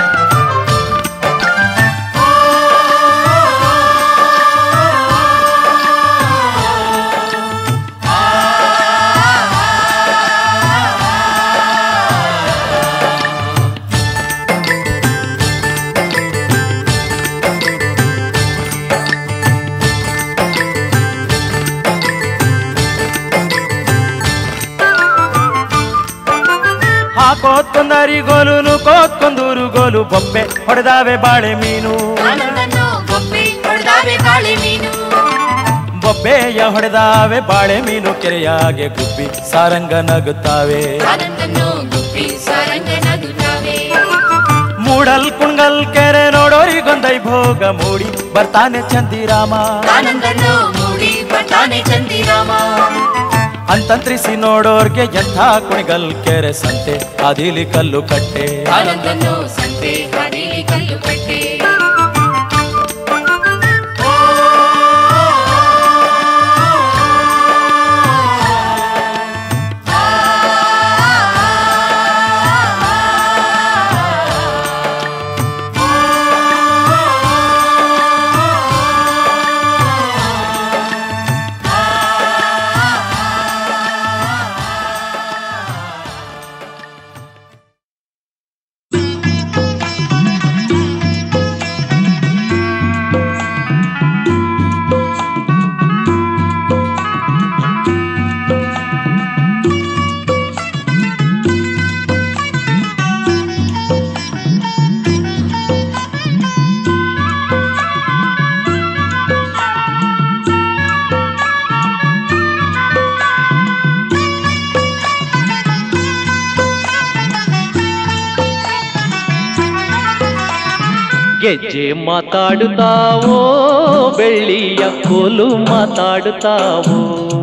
ಹಾಕೋತ್ಕೊಂದರಿಗೋಲು ನೂಕೋತ್ಕೊಂದೂರು ಗೋಲು ಬೊಬ್ಬೆ ಹೊಡೆದಾವೆ ಬಾಳೆ ಮೀನು. ಆನಂದನ್ನು ಬೊಬ್ಬೆ ಹೊಡೆದಾವೆ ಬಾಳೆ ಮೀನು. ಬೊಬ್ಬೆಯ ಹೊಡೆದಾವೆ ಬಾಳೆ ಮೀನು. ಕೆರೆಯಾಗೆ ಗುಬ್ಬಿ ಸಾರಂಗ ನಗುತ್ತಾವೆ. ಆನಂದನ್ನು ಗುಬ್ಬಿ ಸಾರಂಗ ನಗುತ್ತಾವೆ. ಮೂಡಲ್ ಕುಣ್ಗಲ್ ಕೆರೆ ನೋಡೋರಿಗೊಂದೈ ಭೋಗ ಮೂಡಿ ಬರ್ತಾನೆ ಚಂದಿರಾಮ. ಆನಂದನ್ನು ಮೂಡಿ ಬರ್ತಾನೆ ಚಂದಿರಾಮ. ಅಂತಂತ್ರಿಸಿ ನೋಡೋರ್ಗೆ ಎಂಥ ಕುಣಿಗಲ್ ಕೆರೆ ಸಂತೆ ಅದಿಲಿ ಕಲ್ಲು ಕಟ್ಟೆ. ಆನಂದನ್ನು ಸಂತೆ ಅದಿಲಿ ಕಲ್ಲು ಕಟ್ಟೆ. ಗೆಜ್ಜೆ ಮಾತಾಡುತ್ತಾವೋ ಬೆಳ್ಳಿಯ ಕೋಲು ಮಾತಾಡುತ್ತಾವೋ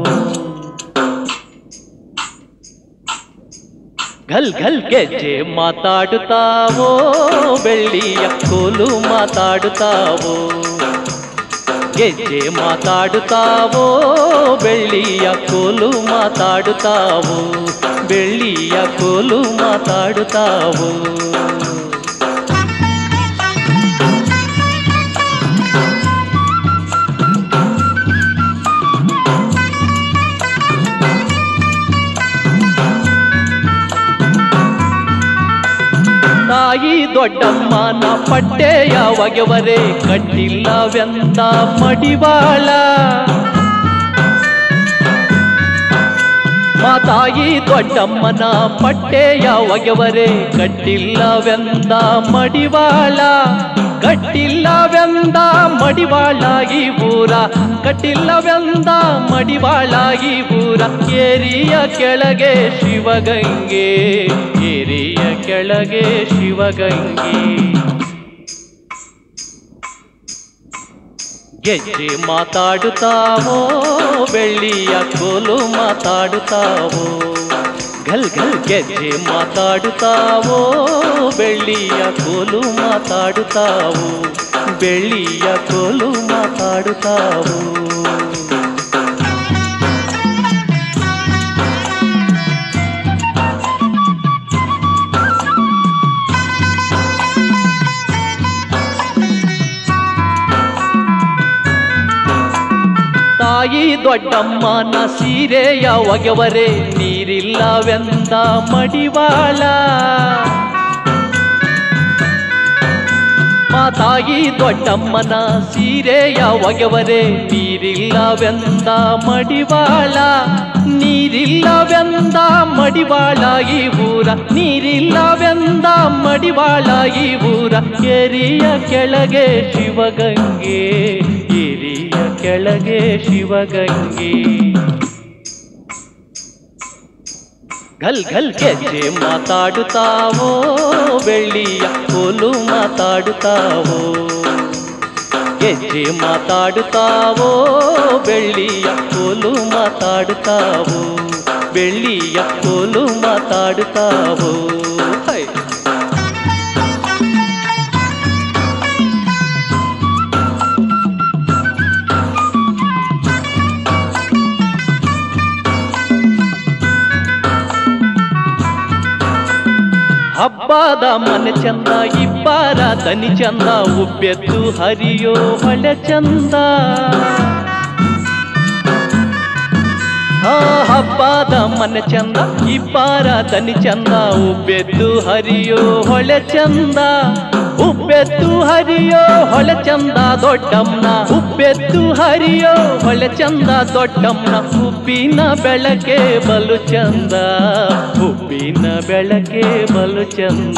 ಘಲ್ ಘಲ್ ಗೆಜ್ಜೆ ಮಾತಾಡುತ್ತಾವೋ ಬೆಳ್ಳಿಯ ಕೋಲು ಮಾತಾಡುತ್ತಾವೋ ಗೆಜ್ಜೆ ಮಾತಾಡುತ್ತಾವೋ ಬೆಳ್ಳಿಯ ಕೋಲು ಮಾತಾಡುತ್ತಾವೋ ಬೆಳ್ಳಿಯ ಕೋಲು ಮಾತಾಡುತ್ತಾವೋ ತಾಯಿ ದೊಡ್ಡಮ್ಮನ ಪಟ್ಟೆಯ ಒಗೆವರೆ ಕಟ್ಟಿಲ್ಲವೆಂದ ಮಡಿವಾಳ ಮಾತಾಯಿ ದೊಡ್ಡಮ್ಮನ ಪಟ್ಟೆಯ ಒಗೆವರೆ ಕಟ್ಟಿಲ್ಲವೆಂದ ಮಡಿವಾಳ ಕಟ್ಟಿಲ್ಲವೆಂದ ಮಡಿವಾಳಾಗಿ ಊರ ಕಟ್ಟಿಲ್ಲವೆಂದ ಮಡಿವಾಳಾಗಿ ಊರ ಏರಿಯ ಕೆಳಗೆ ಶಿವಗಂಗೆ ಏರಿಯ ಕೆಳಗೆ ಶಿವಗಂಗೆ ಗೆಜ್ಜೆ ಮಾತಾಡುತ್ತಾವೋ ಬೆಳ್ಳಿಯ ಕೋಲು ಮಾತಾಡುತ್ತಾವೋ ಘಲ್ ಘಲ್ ಗೆಜ್ಜೆ ಮಾತಾಡುತ್ತಾವೋ ಬೆಳ್ಳಿಯ ಕೋಲು ಮಾತಾಡುತ್ತಾವೋ ಬೆಳ್ಳಿಯ ಕೋಲು ಮಾತಾಡುತ್ತಾವೋ ತಾಯಿ ದೊಡ್ಡಮ್ಮನ ಸೀರೆಯ ಒಗೆವರೆ ನೀರಿಲ್ಲವೆಂದ ಮಡಿವಾಳ ಮಾತಾಯಿ ದೊಡ್ಡಮ್ಮನ ಸೀರೆಯ ಒಗೆವರೆ ನೀರಿಲ್ಲವೆಂದ ಮಡಿವಾಳ ನೀರಿಲ್ಲವೆಂದ ಮಡಿವಾಳಾಗಿ ಊರ ನೀರಿಲ್ಲವೆಂದ ಮಡಿವಾಳಾಗಿ ಊರ ಏರಿಯ ಕೆಳಗೆ ಶಿವಗಂಗೆ ಏರಿಯ ಕೆಳಗೆ ಶಿವಗಂಗೆ ಘಲ್ ಘಲ್ ಗೆಜ್ಜೆ ಮಾತಾಡುತ್ತಾವೋ ಬೆಳ್ಳಿಯ ಕೋಲು ಮಾತಾಡುತ್ತಾವೋ ಗೆಜ್ಜೆ ಮಾತಾಡುತ್ತಾವೋ ಬೆಳ್ಳಿಯ ಕೋಲು ಮಾತಾಡುತ್ತಾವೋ ಬೆಳ್ಳಿಯ ಕೋಲು ಮಾತಾಡುತ್ತಾವೋ ಹೈ ಹಬ್ಬದ ಮನೆ ಚಂದ ಇಬ್ಬರ ದನಿ ಚಂದ ಉಬ್ಬೆದ್ದು ಹರಿಯೋ ಹೊಳೆ ಚಂದ ಆ ಹಬ್ಬದ ಮನೆ ಚಂದ ಇಬ್ಬರ ದನಿ ಚಂದ ಉಬ್ಬೆದ್ದು ಹರಿಯೋ ಹೊಳೆ ಚಂದ ಉಬ್ಬೆದ್ದು ಹರಿಯೋ ಹೊಳೆ ಚಂದ ದೊಡ್ಡಮ್ಮನ ಉಬ್ಬೆದ್ದು ಹರಿಯೋ ಹೊಳೆ ಚಂದ ದೊಡ್ಡಮ್ಮನ ಉಬ್ಬಿನ ಬೆಳಕೆ ಬಲು ಚಂದ ಉಬ್ಬಿನ ಬೆಳಕೆ ಬಲು ಚಂದ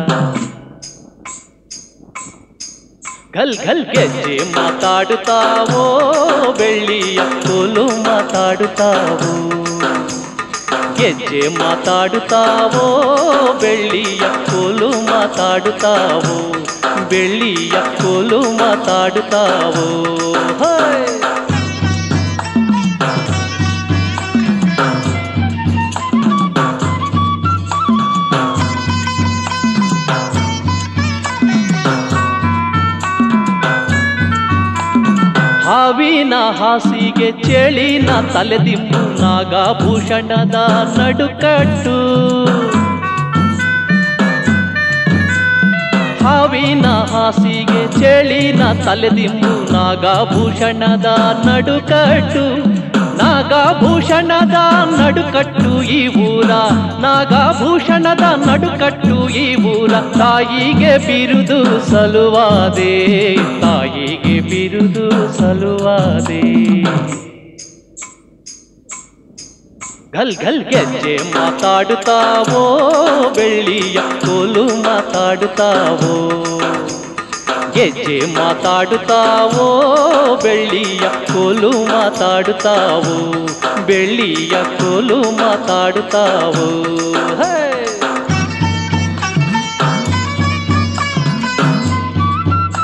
ಘಲ್ ಘಲ್ ಗೆಜ್ಜೆ ಮಾತಾಡುತ್ತಾವೋ ಬೆಳ್ಳಿಯ ಕೋಲು ಮಾತಾಡುತ್ತಾವೋ ಗೆಜ್ಜೆ ಮಾತಾಡುತ್ತಾವೋ ಬೆಳ್ಳಿಯ ಕೋಲು ಮಾತಾಡುತ್ತಾವೋ ಬೆಳ್ಳಿಯ ಕೋಲು ಮಾತಾಡುತ್ತಾವೋ ಹೈ ಹಾವಿನ ಹಾಸಿಗೆ ಚೇಳಿನ ತಲೆದಿಂಬು ನಾಗಭೂಷಣದ ನಡುಕಟ್ಟು ಹಾವಿನ ಹಾಸಿಗೆ ಚೇಳಿನ ತಲೆದಿಂಬು ನಾಗಭೂಷಣದ ನಡುಕಟ್ಟು ನಾಗಭೂಷಣದ ನಡುಕಟ್ಟು ಈ ಊರ ನಾಗಭೂಷಣದ ನಡುಕಟ್ಟು ಈ ಊರ ತಾಯಿಗೆ ಬಿರುದು ಸಲುವಾದೆ ತಾಯಿಗೆ ಬಿರುದು ಸಲುವಾದೆ ಘಲ್ ಘಲ್ ಗೆಜ್ಜೆ ಮಾತಾಡುತ್ತಾವೋ ಬೆಳ್ಳಿಯ ಕೋಲು ಮಾತಾಡುತ್ತಾವೋ ಗೆಜ್ಜೆ ಮಾತಾಡುತ್ತಾವೋ ಬೆಳ್ಳಿಯ ಕೋಲು ಮಾತಾಡುತ್ತಾವೋ ಬೆಳ್ಳಿಯ ಕೋಲು ಮಾತಾಡುತ್ತಾವೋ ಹೇ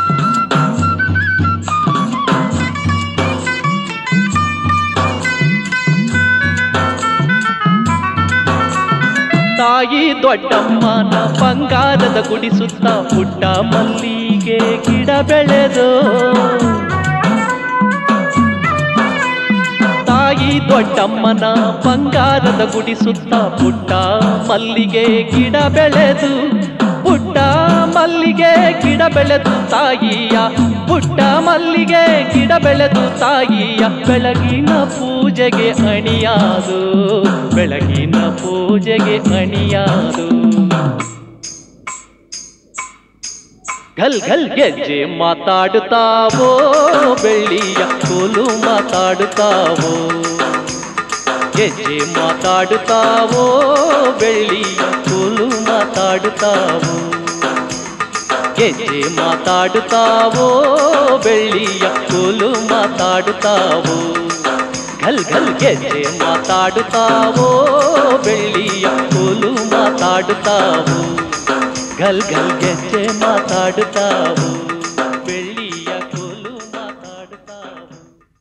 ತಾಯಿ ದೊಡ್ಡಮ್ಮನ ಬಂಗಾರದ ಗುಡಿ ಸುತ್ತ ಪುಟ್ಟ ಮಲ್ಲಿಗೆ ಗಿಡ ಬೆಳೆದು ತಾಯಿ ದೊಡ್ಡಮ್ಮನ ಬಂಗಾರದ ಗುಡಿ ಸುತ್ತ ಪುಟ್ಟ ಮಲ್ಲಿಗೆ ಗಿಡ ಬೆಳೆದು ಪುಟ್ಟ ಮಲ್ಲಿಗೆ ಗಿಡ ಬೆಳೆದು ತಾಯಿಯ ಪುಟ್ಟ ಮಲ್ಲಿಗೆ ಗಿಡ ಬೆಳೆದು ತಾಯಿಯ ಬೆಳಗಿನ ಪೂಜೆಗೆ ಅಣಿಯಾದು ಬೆಳಗಿನ ಪೂಜೆಗೆ ಅಣಿಯಾದು ಘಲ್ ಘಲ್ ಗೆಜ್ಜೆ ಮಾತಾಡುತ್ತಾವೋ ಬೆಳ್ಳಿಯ ಕೋಲು ಮಾತಾಡುತ್ತಾವೋ ಗೆಜ್ಜೆ ಮಾತಾಡುತ್ತಾವೋ ಬೆಳ್ಳಿಯ ಕೋಲು ಮಾತಾಡುತ್ತಾವೋ ಗೆಜ್ಜೆ ಮಾತಾಡುತ್ತಾವೋ ಬೆಳ್ಳಿಯ ಕೋಲು ಮಾತಾಡುತ್ತಾವೋ ಘಲ್ ಘಲ್ ಗೆಜ್ಜೆ ಮಾತಾಡುತ್ತಾವೋ ಬೆಳ್ಳಿಯ ಕೋಲು ಮಾತಾಡುತ್ತಾವೋ ಘಲ್ ಘಲ್ ಗೆಜ್ಜೆ ಮಾತಾಡುತ್ತಾವೋ ಬೆಳ್ಳಿಯ ಕೋಲು ಮಾತಾಡುತ್ತಾವೋ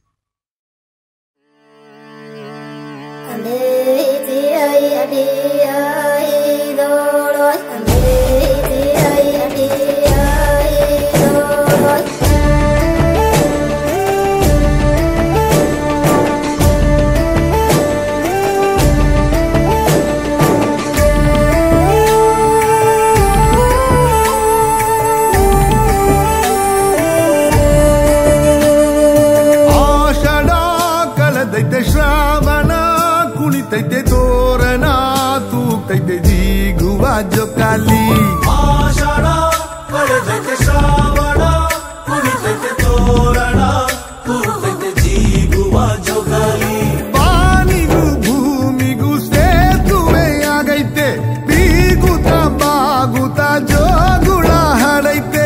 ಶ್ರಾವಣ ಕುಣಿತೈತೆ ತೋರಣ ತೂಗ್ತೈತೆ ಜೀಗುವ ಜೋಕಾಲಿ ಆಷಾಢ ಕಳೆದೈತೆ ಶ್ರಾವಣ ಕುಣಿತೈತೆ ತೋರಣ ತೂಗ್ತೈತೆ ಜೀಗುವ ಜೋಕಾಲಿ ಬಾನಿಗೂ ಭೂಮಿಗೂ ಸೇತುವೆ ಆಗೈತೆ ಬೀಗುತ್ತ ಬಾಗುತ್ತ ಜೋಗುಳ ಹಾಡೈತೆ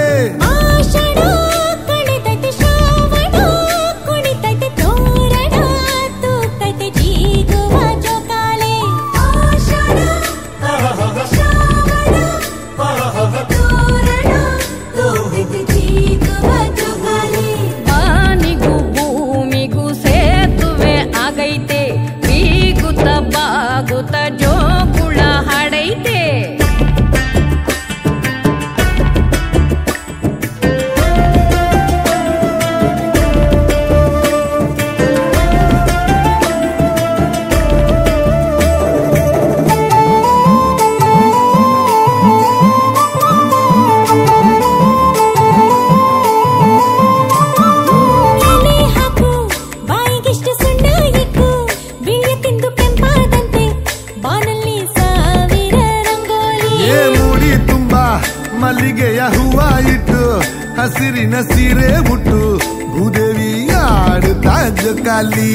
ಮಲ್ಲಿಗೆಯ ಹೂವ ಇಟ್ಟು ಹಸಿರಿನ ಸೀರೆ ಉಟ್ಟು ಭೂದೇವಿ ಆಡುತ್ತಾ ಜೋಕಾಲಿ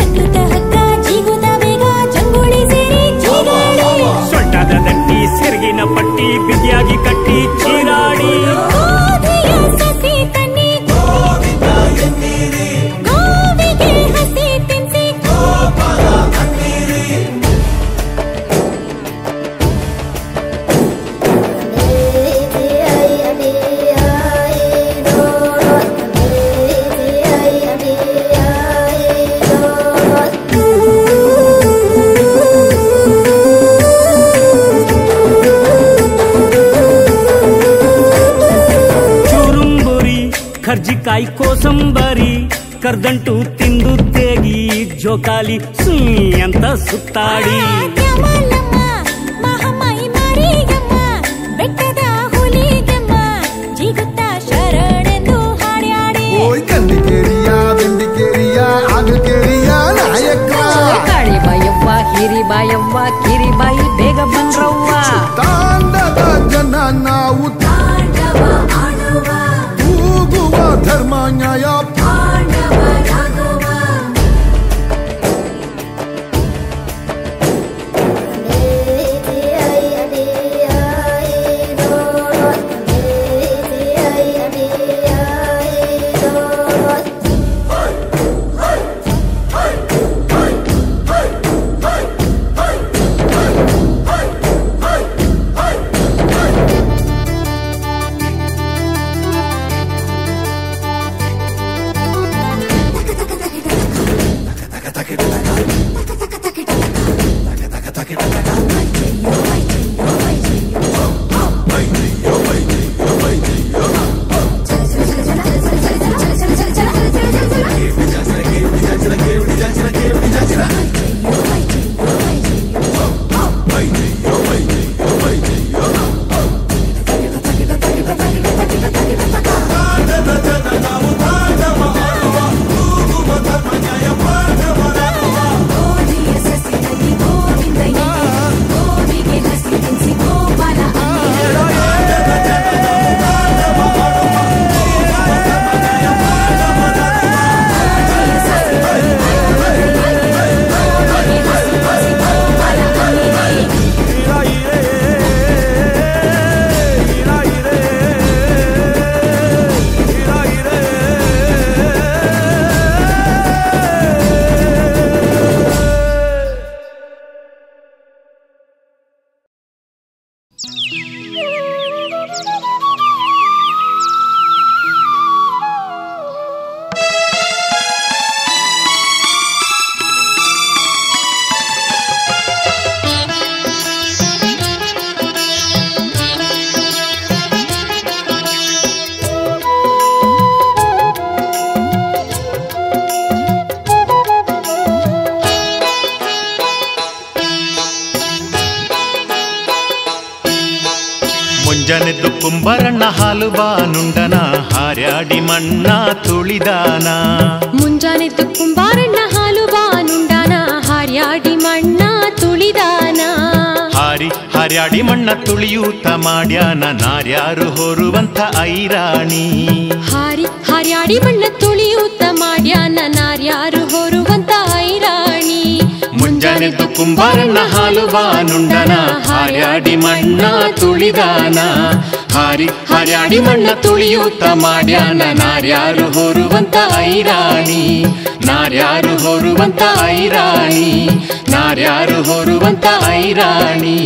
ಸೊಂಟದ ದಟ್ಟಿ ಸೆರಗಿನ ಪಟ್ಟಿ ಬಿಗಿಯಾಗಿ ಕಟ್ಟಿ ಚೀರಾಡಿ ಕರ್ಜಿಕಾಯಿ ಕೋಸಂಬರಿ ಕರ್ದಂಟು ತಿಂದು ತೇಗಿ ಜೋಕಾಲಿ ಸುಯ್ ಅಂತ ಸುತ್ತಾಡಿ ಓಯ್ ಕಂದಿಕೇರಿಯ ಬೆಂದಿಕೇರಿಯ ಆಗಕೇರಿಯ ನಾಯಕ ಕಾಳಿ ಬಾಯವ್ವ ಹಿರಿ ಬಾಯವ್ವ ಕಿರಿ ಬಾಯಿ ಬೇಗ ಬಂದ್ರವ್ವ ತಾಂಡದ ಜನ ನಾವು ಕೂಗುವ ಧರ್ಮ ನ್ಯಾಯ Take it, ಮುಂಜಾನೆದ್ದು ಕುಂಬಾರಣ್ಣ ಹಾಲು ಬಾನುಂಡನ ಹಾರ್ಯಾಡಿ ಮಣ್ಣ ತುಳಿದಾನ ಮುಂಜಾನೆದ್ದು ಕುಂಬಾರಣ್ಣ ಹಾಲು ಬಾನುಂಡನ ಹಾರ್ಯಾಡಿ ಮಣ್ಣ ತುಳಿದಾನ ಹಾರಿ ಹಾರ್ಯಾಡಿ ಮಣ್ಣ ತುಳಿಯೂತ ಮಾಡ್ಯಾನ ನಾರ್ಯಾರು ಹೊರುವಂಥ ಐರಾಣಿ ಹಾರಿ ಹಾರ್ಯಾಡಿ ಮಣ್ಣ ತುಳಿಯೂತ ಮಾಡ್ಯಾನ ನಾರ್ಯಾರು ಹೊರುವಂಥ ಐರಾಣಿ ಮುಂಜಾನೆದ್ದು ಕುಂಬಾರಣ್ಣ ಹಾಲು ಬಾನುಂಡನ ಹಾರ್ಯಾಡಿ ಮಣ್ಣ ತುಳಿದಾನ ಹಾರಿ ಹಾರ್ಯಾಡಿ ಮಣ್ಣ ತುಳಿಯೂತ ಮಾಡ್ಯಾನ ನಾರ್ಯಾರು ಹೊರುವಂಥ ಐರಾಣಿ ನಾರ್ಯಾರು ಹೊರುವಂಥ ಐರಾಣಿ ನಾರ್ಯಾರು ಹೊರುವಂಥ ಐರಾಣಿ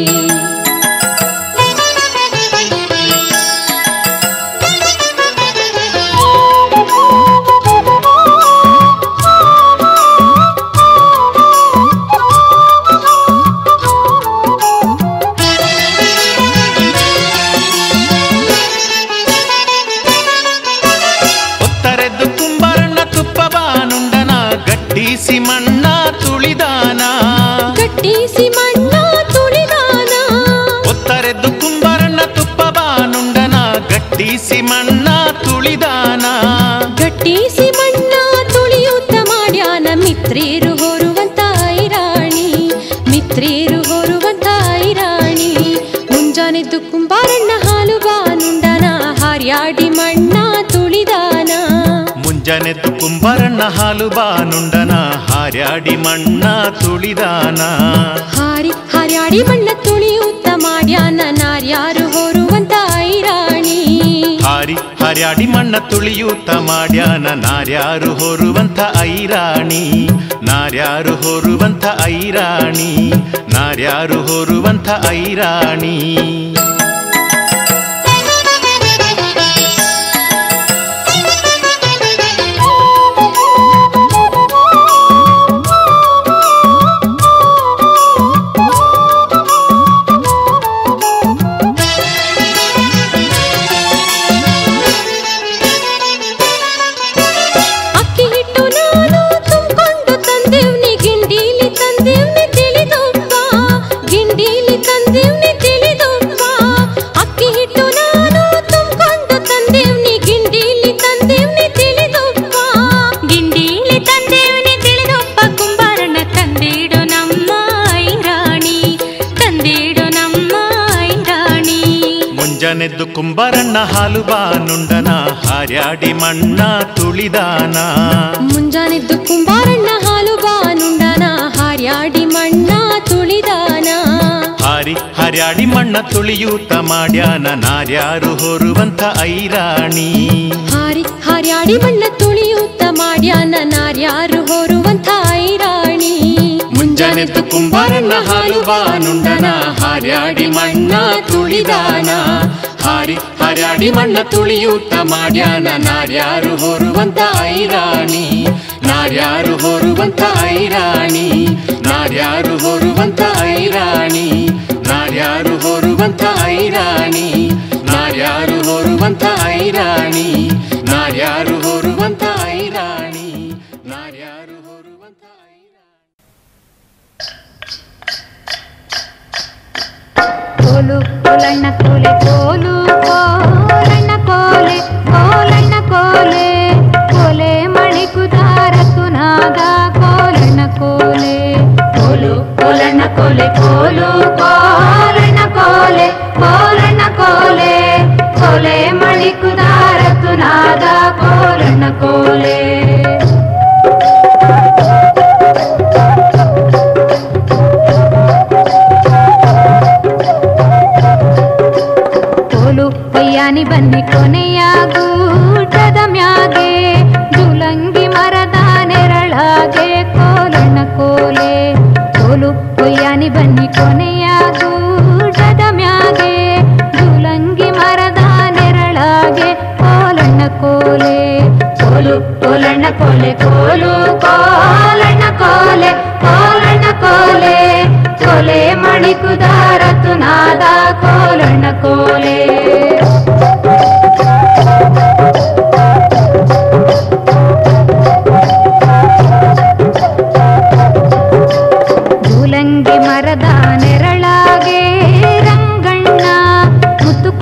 ಗಟ್ಟಿಸಿ ಮಣ್ಣ ತುಳಿದಾನ ಗಟ್ಟಿಸಿ ಮಣ್ಣ ತುಳಿದಾನ ಒತ್ತರೆದ್ದು ಕುಂಬಾರಣ್ಣ ತುಪ್ಪ ಬಾನುಂಡನ ಗಟ್ಟಿಸಿ ಮಣ್ಣ ತುಳಿದಾನ ಗಟ್ಟಿಸಿ ಮಣ್ಣ ತುಳಿಯುತ್ತ ಮಾಡ್ಯಾನ ಮಿತ್ರೇರು ಹೊರುವಂತ ಐರಾಣಿ ಮಿತ್ರೇರು ಹೊರುವಂತ ಐರಾಣಿ ಮುಂಜಾನೆದ್ದು ಕುಂಬಾರಣ್ಣ ಹಾಲು ಬಾನುಂಡನ ಹಾರ್ಯಾಡಿ ಮಣ್ಣ ತುಳಿದಾನ ಮುಂಜಾನೆದ್ದು ಕುಂಬಾರಣ್ಣ ಹಾಲು ಬಾನುಂಡನ ಹಾರ್ಯಾಡಿ ಮಣ್ಣ ತುಳಿದಾನ ಹಾರಿ ಹಾರ್ಯಾಡಿ ಮಣ್ಣ ತುಳಿಯೂತ ಮಾಡ್ಯಾನ ನಾರ್ಯಾರು ಹೊರುವಂತ ಐರಾಣಿ ಹಾರಿ ಹಾರ್ಯಾಡಿ ಮಣ್ಣ ತುಳಿಯೂತ ಮಾಡ್ಯಾನ ನಾರ್ಯಾರು ಹೊರುವಂಥ ಐರಾಣಿ ನಾರ್ಯಾರು ಹೊರುವಂಥ ಐರಾಣಿ ನಾರ್ಯಾರು ಹೊರುವಂಥ ಐರಾಣಿ ಮುಂಜಾನೆದ್ದು ಕುಂಬಾರಣ್ಣ ಹಾಲು ಬಾನುಂಡನ ಹಾರ್ಯಾಡಿ ಮಣ್ಣ ತುಳಿದಾನ ಮುಂಜಾನೆದ್ದು ಕುಂಬಾರಣ್ಣ ಹಾಲು ಬಾನುಂಡನ ಹಾರ್ಯಾಡಿ ಮಣ್ಣ ತುಳಿದಾನ ಹಾರಿ ಹಾರ್ಯಾಡಿ ಮಣ್ಣ ತುಳಿಯೂತ ಮಾಡ್ಯಾನ ನಾರ್ಯಾರು ಹೊರುವಂಥ ಐರಾಣಿ ಹಾರಿ ಹಾರ್ಯಾಡಿ ಮಣ್ಣ ತುಳಿಯೂತ ಮಾಡ್ಯಾನ ನಾರ್ಯಾರು ಹೊರುವಂಥ ಐರಾಣಿ ಮುಂಜಾನೆದ್ದು ಕುಂಬಾರಣ್ಣ ಹಾಲು ಬಾನುಂಡನ ಹಾರ್ಯಾಡಿ ಮಣ್ಣ ತುಳಿದಾನ ಹಾರಿ ಹಾರ್ಯಾಡಿ ಮಣ್ಣ ತುಳಿಯೂತ ಮಾಡ್ಯಾನ ನಾರ್ಯಾರು ಹೊರುವಂಥ ಐರಾಣಿ ನಾರ್ಯಾರು ಹೊರುವಂಥ ಐರಾಣಿ ನಾರ್ಯಾರು ಹೊರುವಂಥ ಐರಾಣಿ ನಾರ್ಯಾರು ಹೊರುವಂಥ ಐರಾಣಿ ನಾರ್ಯಾರು ಹೊರುವಂಥ ಐರಾಣಿ ನಾರ್ಯಾರು ಹೊರುವಂಥ ಐರಾಣಿ ನಾರ್ಯಾರು ಹೊರುವಂಥ ಕೋಲು ಕೋಲಣ್ಣ ಕೋಲೆ ಕೋಲು ಕೋಲಣ್ಣ ಕೋಲೆ ಕೋಲಣ್ಣ ಕೋಲೆ ಕೋಲೆ ಮಣಿಕುದಾರ ತುನಾದ ಕೋಲಣ್ಣ ಕೋಲೆ ಕೋಲು ಕೋಲಣ್ಣ ಕೋಲೆ ಕೋಲು ಕೋಲಣ್ಣ ಕೋಲೆ ಕೋಲಣ್ಣ ಕೋಲೆ ಕೋಲೆ ಮಣಿಕುದಾರ ತುನಾದ ಕೋಲಣ್ಣ ಕೋಲೆ ಒಯ್ಯಾನಿ ಬನ್ನಿ ಕೊನೆಯ ಗೂಟದ ಮ್ಯಾಗೆ ಜುಲಂಗಿ ಮರದ ನೆರಳಾಗೆ ಕೋಲಣ್ಣ ಕೋಲೆ ಕೋಲು ಒಯ್ಯಾನಿ ಬನ್ನಿ ಕೊನೆಯ ಗೂಟದ ಮ್ಯಾಗೆ ಜುಲಂಗಿ ಮರದ ನೆರಳಾಗೆ ಕೋಲಣ್ಣ ಕೋಲೆ ಕೋಲು ಕೋಲಣ್ಣ ಕೋಲೆ ಕೋಲು ಕೋಲಣ್ಣ ಕೋಲೆ ಕೋಲಣ್ಣ ಕೋಲೆ ಕೋಲೆ ಮಣಿಕುದಾರ ತುನಾದ ಕೋಲಣ್ಣ ಕೋಲೆ ಜೂಲಂಗಿ ಮರದ ನೆರಳಾಗೆ ರಂಗಣ್ಣ ಮುತ್ತು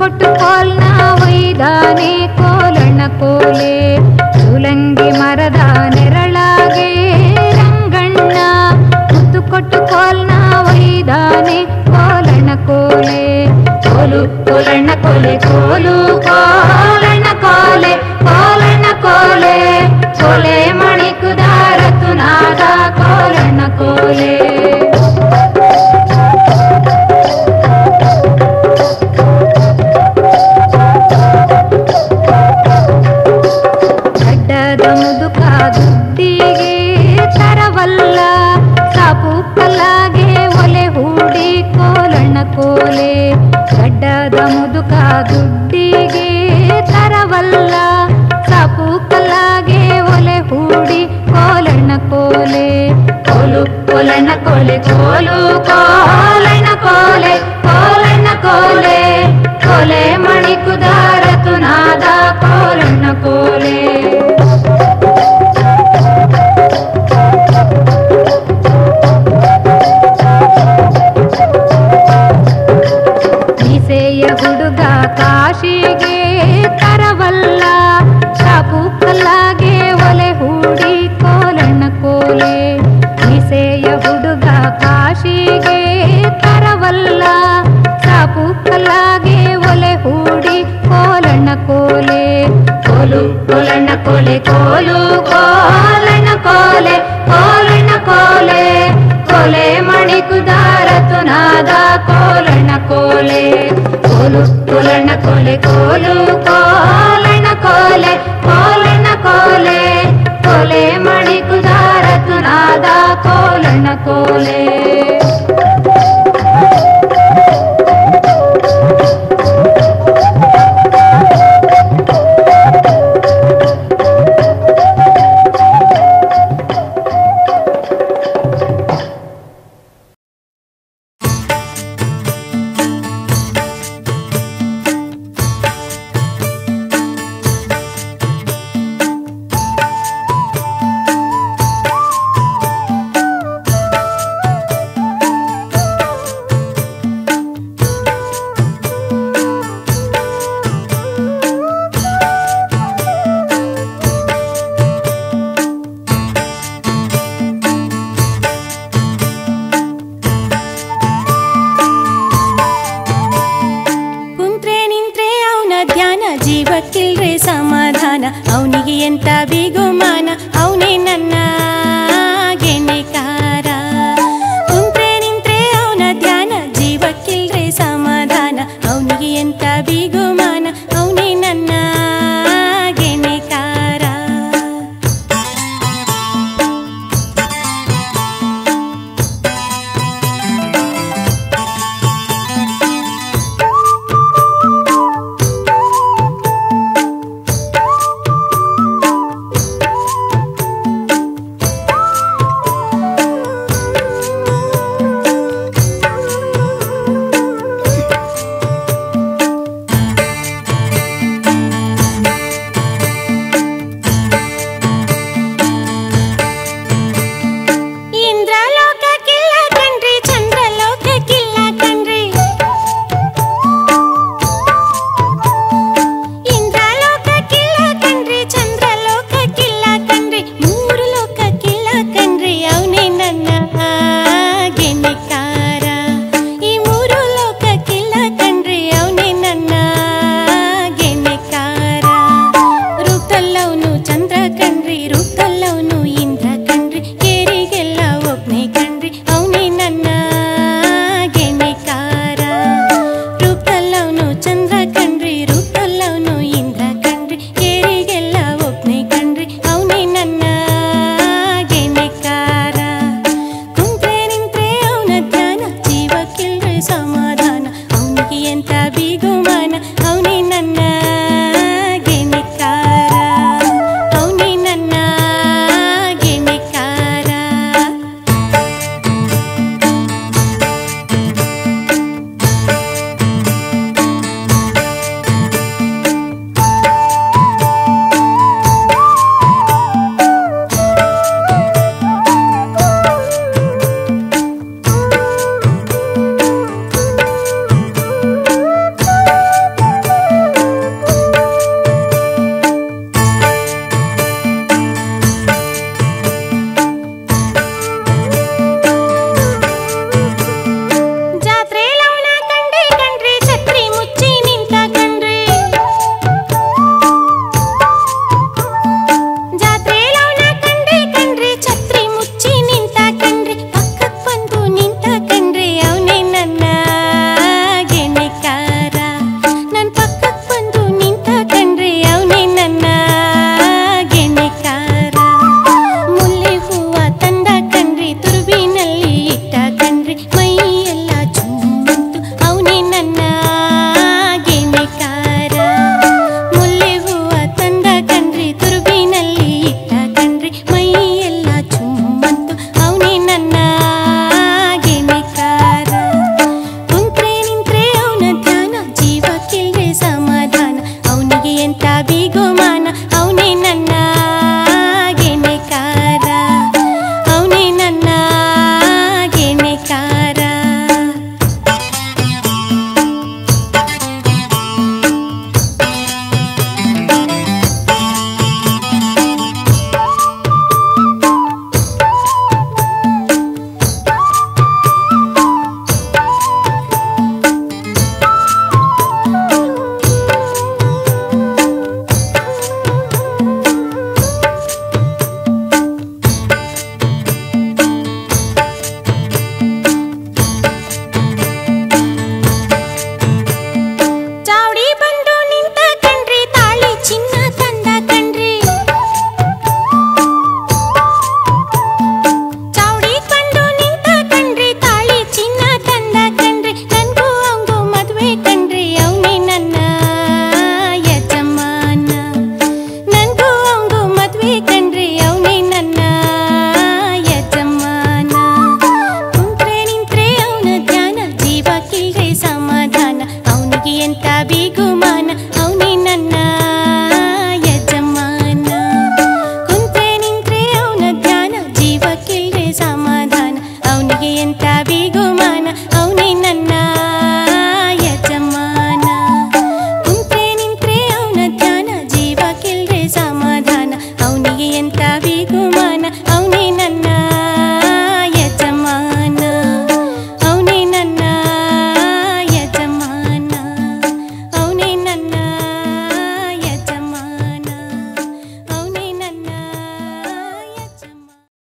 ಕೋಲಣ್ಣ ಕೋಲೆ ಕೋಲು ಕೋಲಣ್ಣ ಕೋಲೆ ಕೋಲಣ್ಣ ಕೋಲೆ ಕೋಲೆ ಮಣಿಕುದಾರ ತುನಾದ ಕೋಲಣ್ಣ ಕೋಲೆ ಮೀಸೆಯ ಹುಡುಗ ಕಾಶಿಗೆ ತರವಲ್ಲ ಶಾಪು ಕಲ್ಲಾಗೆ ಒಲೆ ಹೂಡಿ ಕೋಲಣ್ಣ ಕೋಲೆ ಮೀಸೆಯ ಹುಡುಗ ಕಾಶಿಗೆ ತರವಲ್ಲ ಶಾಪು ಕಲ್ಲಾಗೆ ಒಲೆ ಹೂಡಿ ಕೋಲಣ್ಣ ಕೋಲೆ ಕೋಲು ಕೋಲಣ್ಣ ಕೋಲೆ ಕೋಲು ಕೋಲಣ್ಣ ಕೋಲೆ ಕೋಲಣ್ಣ ಕೋಲೆ ಕೋಲೆ ಮಣಿಕುದಾರ ತುನಾದ ಕೋಲಣ್ಣ ಕೋಲೆ ಕೋಲು ಕೋಲಣ್ಣ ಕೋಲೆ ಕೋಲು ಕೋಲಣ್ಣ ಕೋಲೆ ಕೋಲಣ್ಣ ಕೋಲೆ ಕೋಲೆ ಮಣಿಕುದಾರ ತುನಾದ ಕೋಲಣ್ಣ ಕೋಲೆ ಅವನಿಗೆ ಎಂತ ಬಿಗುಮಾನ ಅವನೇ ನನ್ನ ಯಜಮಾನ. ಕುಂತ್ರೆ ನಿಂತ್ರೆ ಅವನ ಧ್ಯಾನ ಜೀವಕ್ಕಿಲ್ರೆ ಸಮಾಧಾನ ಅವನಿಗೆ ಎಂತ ಬಿಗುಮಾನ ಅವನೇ ನನ್ನ ಯಜಮಾನ ಅವನೇ ನನ್ನ ಯಜಮಾನ ಅವನೇ ನನ್ನ ಯಜಮಾನ ಅವನೇ ನನ್ನ ಯಜಮಾನ.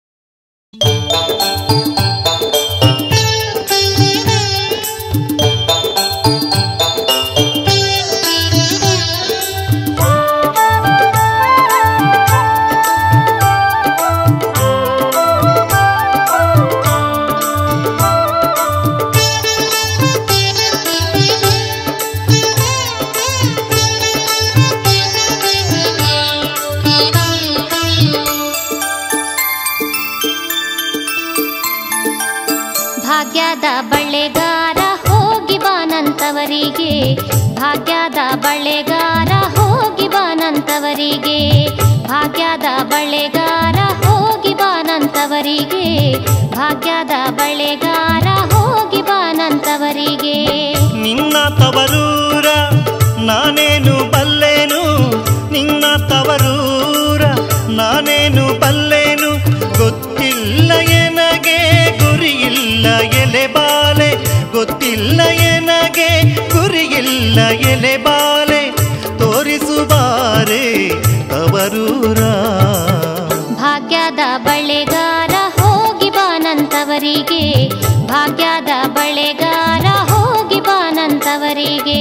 ಭಾಗ್ಯದ ಬಳೆಗಾರ ಹೋಗಿ ಬಾನಂತವರಿಗೆ ಭಾಗ್ಯದ ಬಳೆಗಾರ ಹೋಗಿ ಬಾನಂತವರಿಗೆ ಭಾಗ್ಯದ ಬಳೆಗಾರ ಹೋಗಿ ಬಾನಂತವರಿಗೆ ಭಾಗ್ಯದ ಬಳೆಗಾರ ಹೋಗಿ ಬಾನಂತವರಿಗೆ. ನಿನ್ನ ತವರೂರ ನಾನೇನು ಬಲ್ಲೆನು ನಿನ್ನ ತವರೂರ ನಾನೇನು ಬಲ್ಲೆನು ಗೊತ್ತಿಲ್ಲ ಎನಗೆ ಗುರಿಯಿಲ್ಲ ಎಲೆಬಾಲೆ ಗೊತ್ತಿಲ್ಲ ಎನಗೆ ಗುರಿಯಿಲ್ಲ ಎಲೆಬಾಲೆ ತೋರಿಸುಬಾರೆ ತವರೂರ. ಭಾಗ್ಯದ ಬಳೆಗಾರ ಹೋಗಿ ಬಾನಂತವರಿಗೆ ಭಾಗ್ಯದ ಬಳೆಗಾರ ಹೋಗಿ ಬಾನಂತವರಿಗೆ.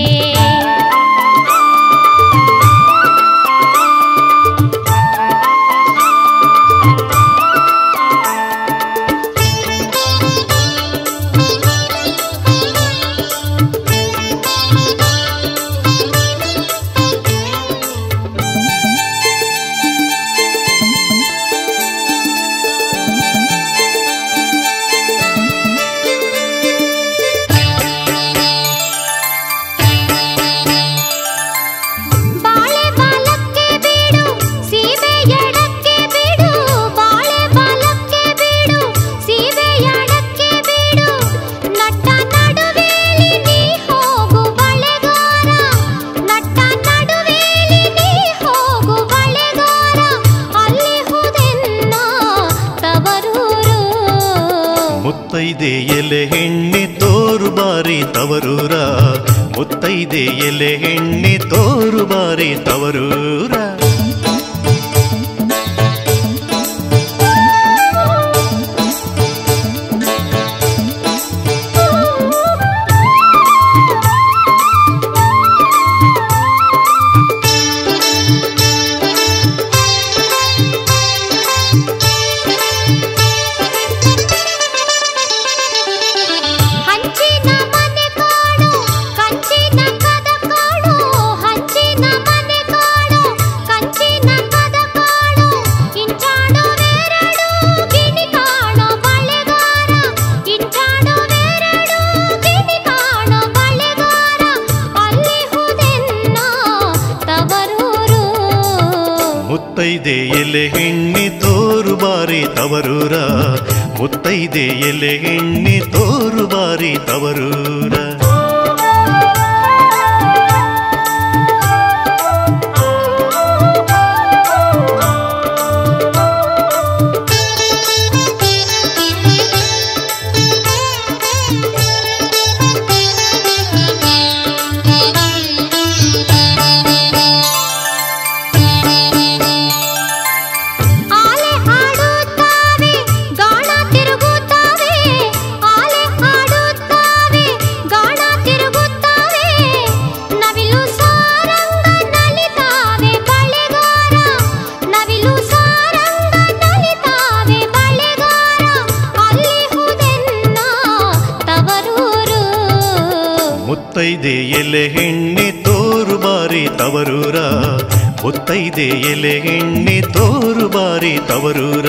ಮುತ್ತೈದೆ ಎಲೆ ಹೆಣ್ಣೆ ತೋರು ಬಾರಿ ತವರೂರ ಮುತ್ತೈದೆ ಎಲೆ ಹೆಣ್ಣೆ ತೋರು ಬಾರಿ ತವರೂರ. ಮುತ್ತೈದೆ ಎಲೆ ಹೆಣ್ಣೆ ತೋರು ಬಾರಿ ತವರೂರ ಮುತ್ತೈದೆ ಎಲೆ ಹೆಣ್ಣೆ ತೋರು ಬಾರಿ ತವರೂರ. ಮುತ್ತೈದೆ ಎಲೆ ಹೆಣ್ಣೆ ತೋರು ಬಾರಿ ತವರೂರ ಮುತ್ತೈದೆ ಎಲೆ ಹೆಣ್ಣೆ ತೋರು ಬಾರಿ ತವರೂರ.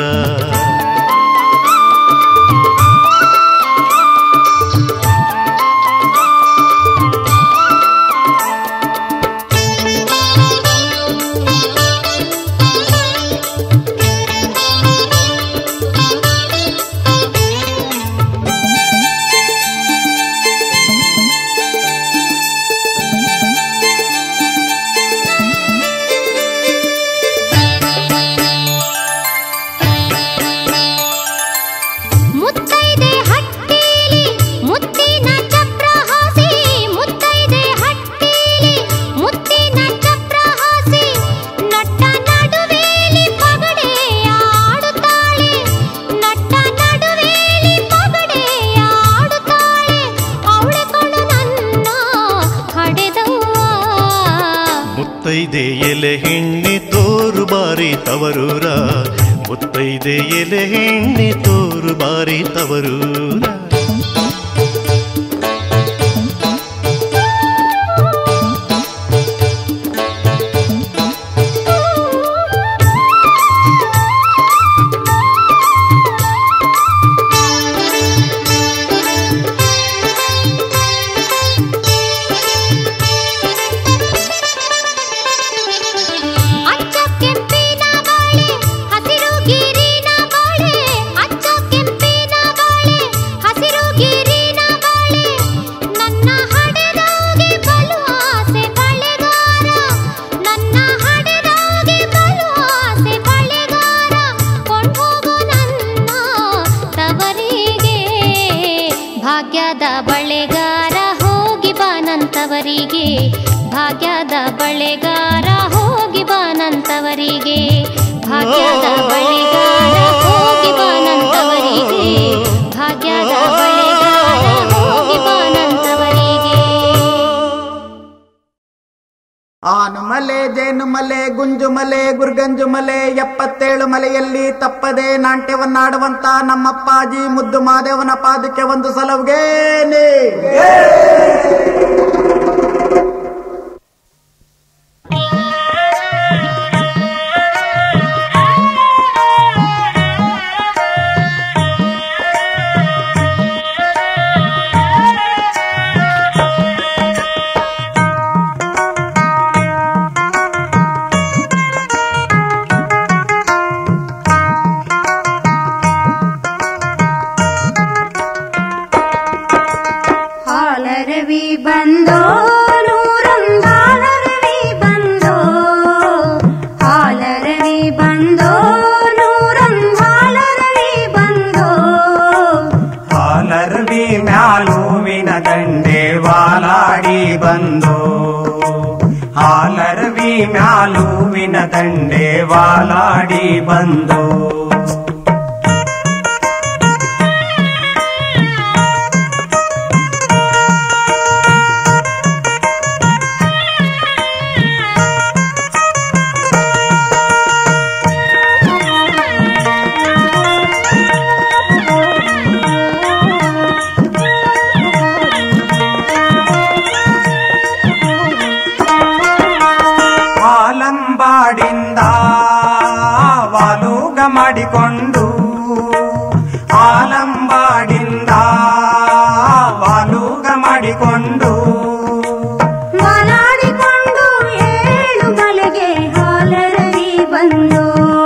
ಮುತ್ತೈದೆ ಎಲೆ ಹೆಣ್ಣೆ ತೋರು ಬಾರಿ ತವರೂರ, ಮುತ್ತೈದೆ ಎಲೆ ಹೆಣ್ಣೆ ತೋರು ಬಾರಿ ತವರೂರ. ಭಾಗ್ಯದ ಬಳೆಗಾರ ಹೋಗಿ ಬಾನಂತವರಿಗೆ, ಭಾಗ್ಯದ ಬಳೆಗಾರ ಹೋಗಿ ಬಾನಂತವರಿಗೆ, ಭಾಗ್ಯದ ಬಳೆಗಾರ ಹೋಗಿ ಬಾನಂತವರಿಗೆ. ಆನು ಮಲೆ ಜೇನು ಮಲೆ ಗುಂಜು ಮಲೆ ಗುರ್ಗಂಜು ಮಲೆ ಎಪ್ಪತ್ತೇಳು ಮಲೆಯಲ್ಲಿ ತಪ್ಪದೆ ನಾಟ್ಯವನ್ನಾಡುವಂತ ನಮ್ಮಪ್ಪಾಜಿ ಮುದ್ದು ಮಾದೇವನ ಪಾದಕ್ಕೆ ಒಂದು ಸಲವುಗೇನೆ. ಬಂದೋ ನೂರಂದಾಲರವಿ ಬಂದೋ, ಹಾಲರವಿ ಬಂದೋ ನೂರಂದಾಲರವಿ ಬಂದೋ, ಹಾಲರವಿ ಮ್ಯಾಲುವಿನ ದಂಡೆ ವಾಲಾಡಿ ಬಂದೋ, ಹಾಲರವಿ ಮ್ಯಾಲುವಿನ ದಂಡೆ ವಾಲಾಡಿ ಬಂದೋ. ಮಾಡಿಕೊಂಡು ಆಲಂಬಾಡಿಂದ ವಾಲೂಗ ಮಾಡಿಕೊಂಡು ಮಾಲಾಡಿಕೊಂಡು ಏಳು ಮಲೆಗೆ ಹಾಲರವಿ ಬಂದು,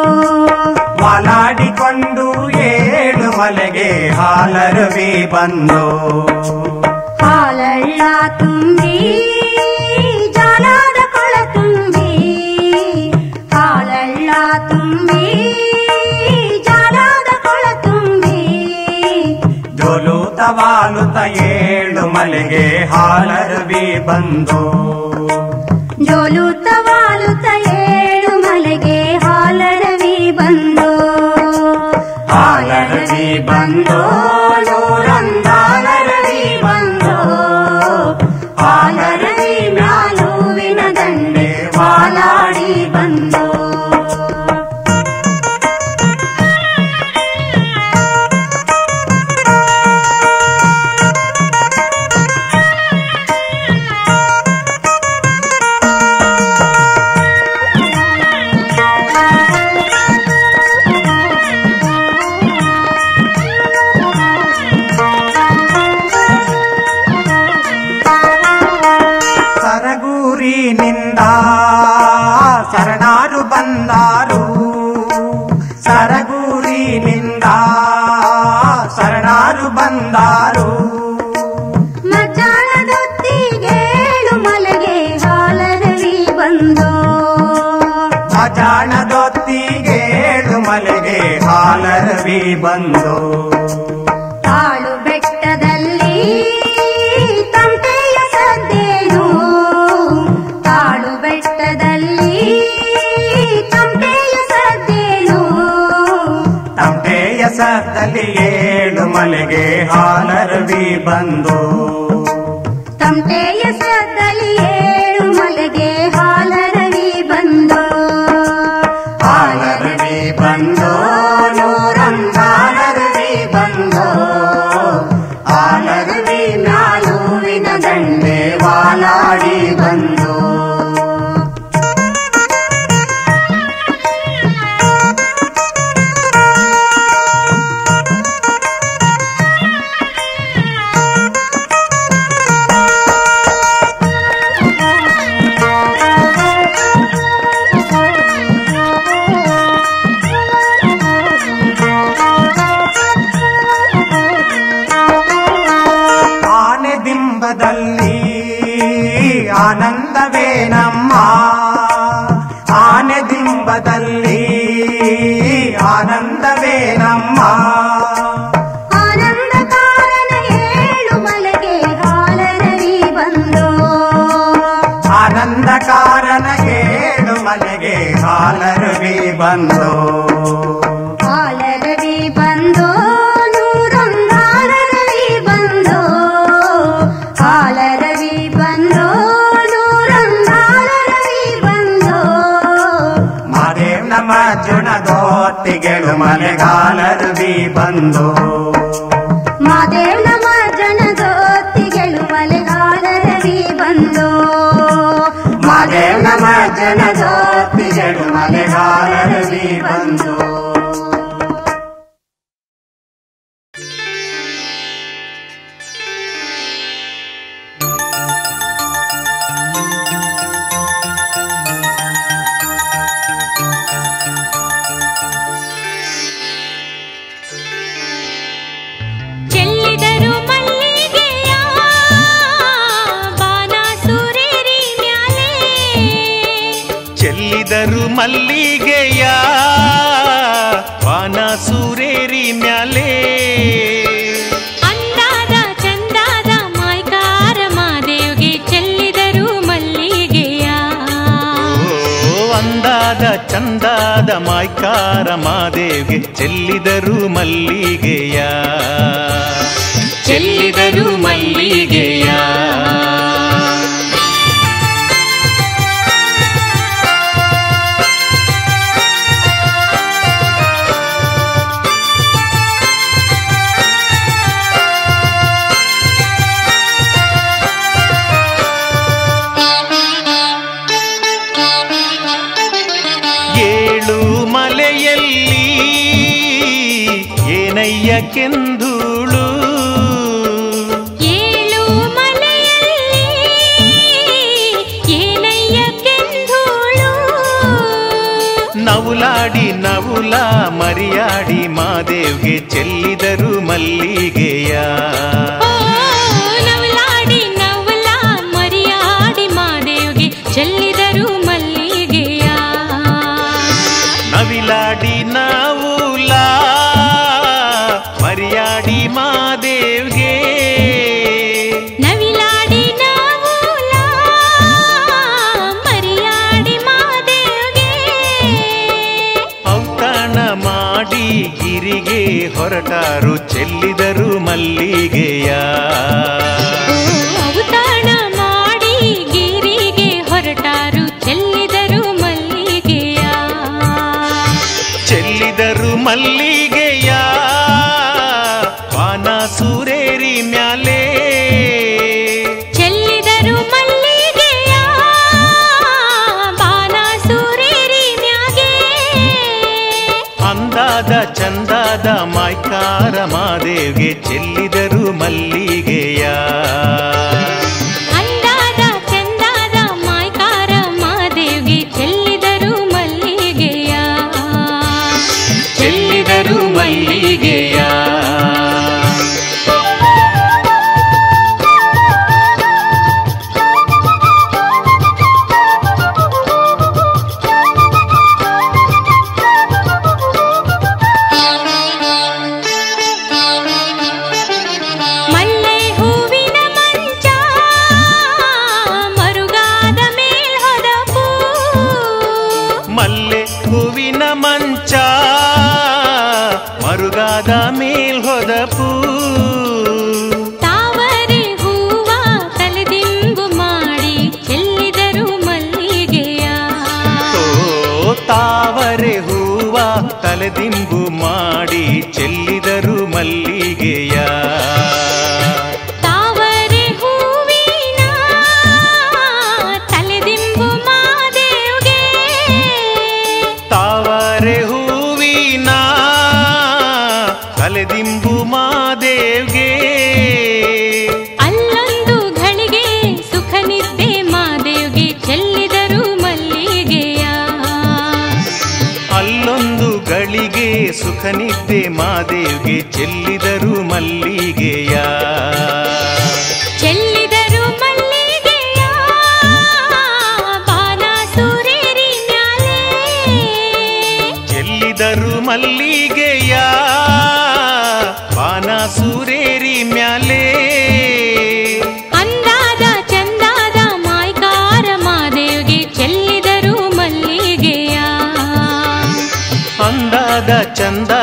ಮಾಲಾಡಿಕೊಂಡು ಏಳು ಮಲೆಗೆ ಹಾಲರವಿ ಬಂದು, ಹಾಲಳ್ಳ ತುಂಬಿ ಜಾಲದ ಕೊಳ ತುಂಬಿ, ಹಾಲಳ್ಳ ತುಂಬಿ ವಾಲುತ ಏಳು ಮಲೆಗೆ ಹಾಲರವಿ ಬಂದು, ಜೋಲುತ ವಾಲುತ ಏಳು ಮಲೆಗೆ ಹಾಲರವಿ ಬಂದು, ಹಾಲರವಿ ಬಂದು ನೂರಂದಾಲರವಿ ಬಂದು, ಹಾಲರವಿ ಮ್ಯಾಲುವಿನ ದಂಡೆ ವಾಲಾಡಿ ಬಂದು. ಶರಣಾರು ಬಂದಾರು, ಸರಗೂರಿನಿಂದ ಶರಣಾರು ಬಂದಾರು, ಮಜಾಣದೊತ್ತಿಗೇಳು ಮಲೆಗೆ ಹಾಲರವಿ ಬಂದು, ಮಜಾಣದೊತ್ತಿಗೇಳು ಮಲೆಗೆ ಹಾಲರವಿ ಬಂದು, ತಾಳು ಬೆಟ್ಟದಲ್ಲಿ ತಂಟೆಯ ಸದ್ದೇನು, ತಾಳು ಬೆಟ್ಟದಲ್ಲಿ ತಂಪೆಯ ಸದ್ದೇನು, ತಂಪೆಯ ಸದ್ದಲ್ಲಿ ಏಳು ಮಲೆಗೆ ಹಾಲರವಿ ಬಂದು, ತಂಟೆಯ ಸದ್ದಲ್ಲಿ ಏಳು ಮಲೆಗೆ ಹಾಲರವಿ ದಿಂಬದಲ್ಲಿ ಆನಂದವೇ ನಮ್ಮ ಆನೆ ದಿಂಬದಲ್ಲಿ ಆನಂದವೇ ನಮ್ಮ ಆನಂದ ಕಾರಣ ಏಳು ಮಲೆಗೆ ಹಾಲರವಿ ಬಂದು ಆನಂದ ಕಾರಣ ಏಳು ಮಲೆಗೆ ಹಾಲರವಿ ಬಂದು ಹಾಲರವಿ ಬಂದು ನೂರೊಂದಾಲರವಿ ಬಂದು ಹಾಲರವಿ ಬಂದು ನೂರೊಂದಾಲರವಿ ಬಂದು ಮಾದೇವ್ ನಮ್ಮ ಜುಣದೋತ್ತಿಗೆಳು ಮಲೆಗಾಲರವಿ ಬಂದು ಮಾದೇವ್ ನಮ್ಮ ಜನದೋತ್ತಿಗೆಳು ಮಲೆಗಾಲರವಿ ಬಂದು ಮಾದೇವ್ ನಮ್ಮ ಜನದೋತ್ತಿಗೆಳು ಮಲೆಗಾಲರವಿ ಬಂದು ಚೆಲ್ಲಿದರು ಮಲ್ಲಿಗೆಯ ಬಾಣಸುರೇರಿ ಮ್ಯಾಲೆ ಚೆಲ್ಲಿದರು ಮಲ್ಲಿಗೆಯ ಬಾಣಸುರೇರಿ ಮ್ಯಾಲೆ ಅಂದಾದ ಚಂದಾದ ಮಾಯ್ಕಾರ ಮಾದೇವ್ಗೆ ಚೆಲ್ಲಿದರು ಮಲ್ಲಿಗೆಯ ಓ ಅಂದಾದ ಚಂದಾದ ಮಾಯ್ಕಾರ ಮಾದೇವ್ಗೆ ಚೆಲ್ಲಿದರು ಮಲ್ಲಿಗೆಯ ಚೆಲ್ಲಿದರು ಮಲ್ಲಿಗೆಯ ಏಳು ಮಲೆಯಲ್ಲಿ ಏನಯ್ಯ ಕೆಂದೂಳು ಏಳು ಮಲೆಯಲ್ಲಿ ಏನಯ್ಯ ಕೆಂಧೂಳು ನವುಲಾಡಿ ನವುಲ ಮರಿಯಾಡಿ ಮಾದೇವ್ಗೆ ಚೆಲ್ಲಿದರು ಮಲ್ಲಿಗೆಯ ಓ, ನವಲಾಡಿ ನವಲ ಮರಿಯಾಡಿ ಮಾದೇವ್ಗೆ ಚೆಲ್ಲಿದರು ಮಲ್ಲಿಗೆಯ ನವಿಲಾಡಿ ನವುಲ ಮರಿಯಾಡಿ ಮಾದೇವ್ಗೆ ನವಿಲಾಡಿ ನವಲ ಮರಿಯಾಡಿ ಮಾದೇವ್ಗೆ ಔತಣ ಮಾಡಿ ಗಿರಿಗೆ ಹೊರಟಾರು ಚೆಲ್ಲಿದರು ಮಲ್ಲಿಗೆಯ ಔತಣ ಮಾಡಿ ಗಿರಿಗೆ ಹೊರಟಾರು ಚೆಲ್ಲಿದರು ಮಲ್ಲಿಗೆಯ ಚೆಲ್ಲಿದರು ಮಲ್ಲಿಗೆಯ ಬಾಣಸುರೇರಿ ಮ್ಯಾಲೆ ಚೆಲ್ಲಿದರು ಮಲ್ಲಿಗೆಯ ಬಾಣಸುರೇರಿ ಮ್ಯಾಗೆ ಅಂದಾದ ಚಂದಾದ ಮಾಯ್ಕಾರ ಮಾದೇವ್ಗೆ ಚೆಲ್ಲಿದರು ಮಲ್ಲಿಗೆಯ ಅಂದಾದ ಚಂದಾದ ಮಾಯ್ಕಾರ ಮಾದೇವ್ಗೆ ಚೆಲ್ಲಿದರು ಮಲ್ಲಿಗೆಯ ಚೆಲ್ಲಿದರು ಮಲ್ಲಿಗೆಯ ಮಲ್ಲೆ ಹೂವಿನ ಮಂಚ ಮರುಗಾದ ಮೇಲ್ ಹೊದಪು ಮಲ್ಲೆ ಹೂವಿನ ಮಂಚ ಮರುಗಾದ ಮೇಲ್ ಹೊದಪು ತಾವರೆ ಹೂವ ತಲೆದಿಂಬು ಮಾಡಿ ಚೆಲ್ಲಿದರು ಮಲ್ಲಿಗೆಯ ಓ ತಾವರೆ ಹೂವ ತಲೆದಿಂಬು ಮಾಡಿ ಚೆಲ್ಲಿದರು ಮಲ್ಲಿಗೆಯ ತಾವರೆ ಹೂವಿನ ತಲೆದಿಂಬು ಮಾದೇವ್ಗೆ ತಾವರೆ ಹೂವಿನ ತಲೆದಿಂಬು ಮಾದೇವ್ಗೆ ಅಲ್ಲೊಂದು ಘಳಿಗೆ ಸುಖ ನಿದ್ದೆ ಮಾದೇವ್ಗೆ ಚೆಲ್ಲಿದರು ಮಲ್ಲಿಗೆಯ ಅಲ್ಲೊಂದು ಗಳಿಗೆ ಸುಖ ನಿದ್ದೆ ಮಾದೇವ್ಗೆ ಚೆಲ್ಲಿದರು ಮಲ್ಲಿಗೆಯ ಚೆಲ್ಲಿದರು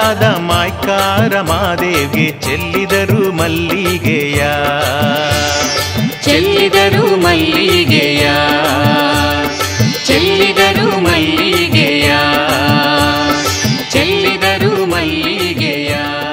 ಅಂದಾದ ಮಾಯ್ಕಾರ ಮಾದೇವ್ಗೆ ಚೆಲ್ಲಿದರು ಮಲ್ಲಿಗೆಯ ಚೆಲ್ಲಿದರು ಮಲ್ಲಿಗೆಯ ಚೆಲ್ಲಿದರು ಮಲ್ಲಿಗೆಯ ಚೆಲ್ಲಿದರು ಮಲ್ಲಿಗೆಯ.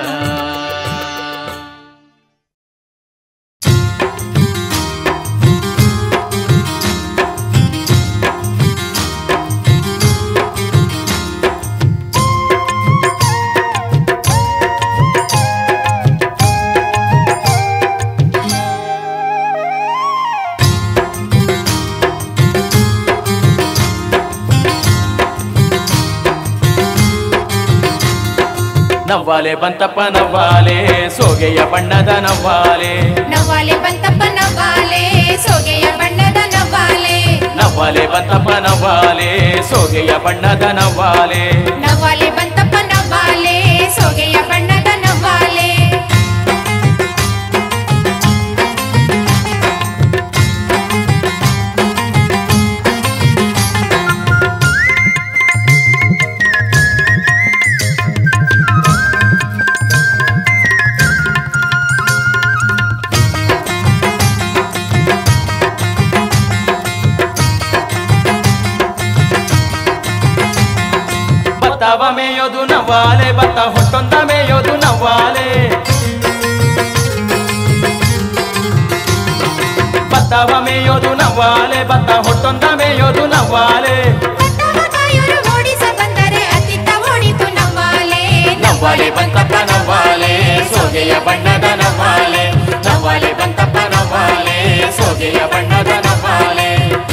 ನವ್ವಾಲೆ ಬಂತಪ್ಪ ನವ್ವಾಲೆ ಸೋಗೆಯ ಬಣ್ಣದ ನವ್ವಾಲೆ ನವ್ವಾಲೆ ಬಂತಪ್ಪ ನವ್ವಾಲೆ ಸೋಗೆಯ ಬಣ್ಣದ ನವ್ವಾಲೆ ನವ್ವಾಲೆ ಬಂತಪ್ಪ ನವ್ವಾಲೆ ಸೋಗೆಯ ಬಣ್ಣದ ನವ್ವಾಲೆ ನವ್ವಾಲೆ ಬಂತಪ್ಪ ನವ್ವಾಲೆ ಸೋಗೆಯ ಬಣ್ಣದ ನವ್ವಾಲೆ. ಭತ್ತವ ಮೇಯೋದು ನವ್ವಾಲೆ ಭತ್ತ ಹೊಟ್ಟೊಂದ ಮೇಯೋದು ನವ್ವಾಲೆ ಭತ್ತವ ಮೇಯೋದು ನವ್ವಾಲೆ ಭತ್ತ ಹೊಟ್ಟೊಂದ ಮೇಯೋದು ನವ್ವಾಲೆ ಓಡಿಸ ಬಂದರೆ ಅತ್ತಿತ್ತ ಓಡಿತು ನವ್ವಾಲೆ ನವ್ವಾಲೆ ಬಂತಪ್ಪ ನವ್ವಾಲೆ ಸೋಗೆಯ ಬಣ್ಣದ ನವ್ವಾಲೆ ನವ್ವಾಲೆ ಬಂತಪ್ಪ ನವ್ವಾಲೆ ಸೋಗೆಯ ಬಣ್ಣದ ನವ್ವಾಲೆ.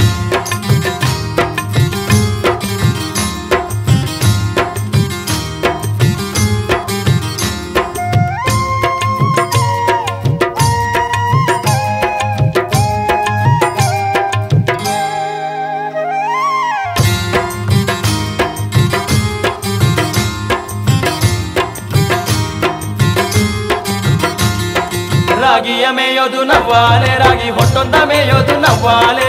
ರಾಗಿಯ ಮೇಯೋದು ನವ್ವಾಲೆ ರಾಗಿ ಹೊಟ್ಟೊಂದ ಮೇಯೋದು ನವ್ವಾಲೆ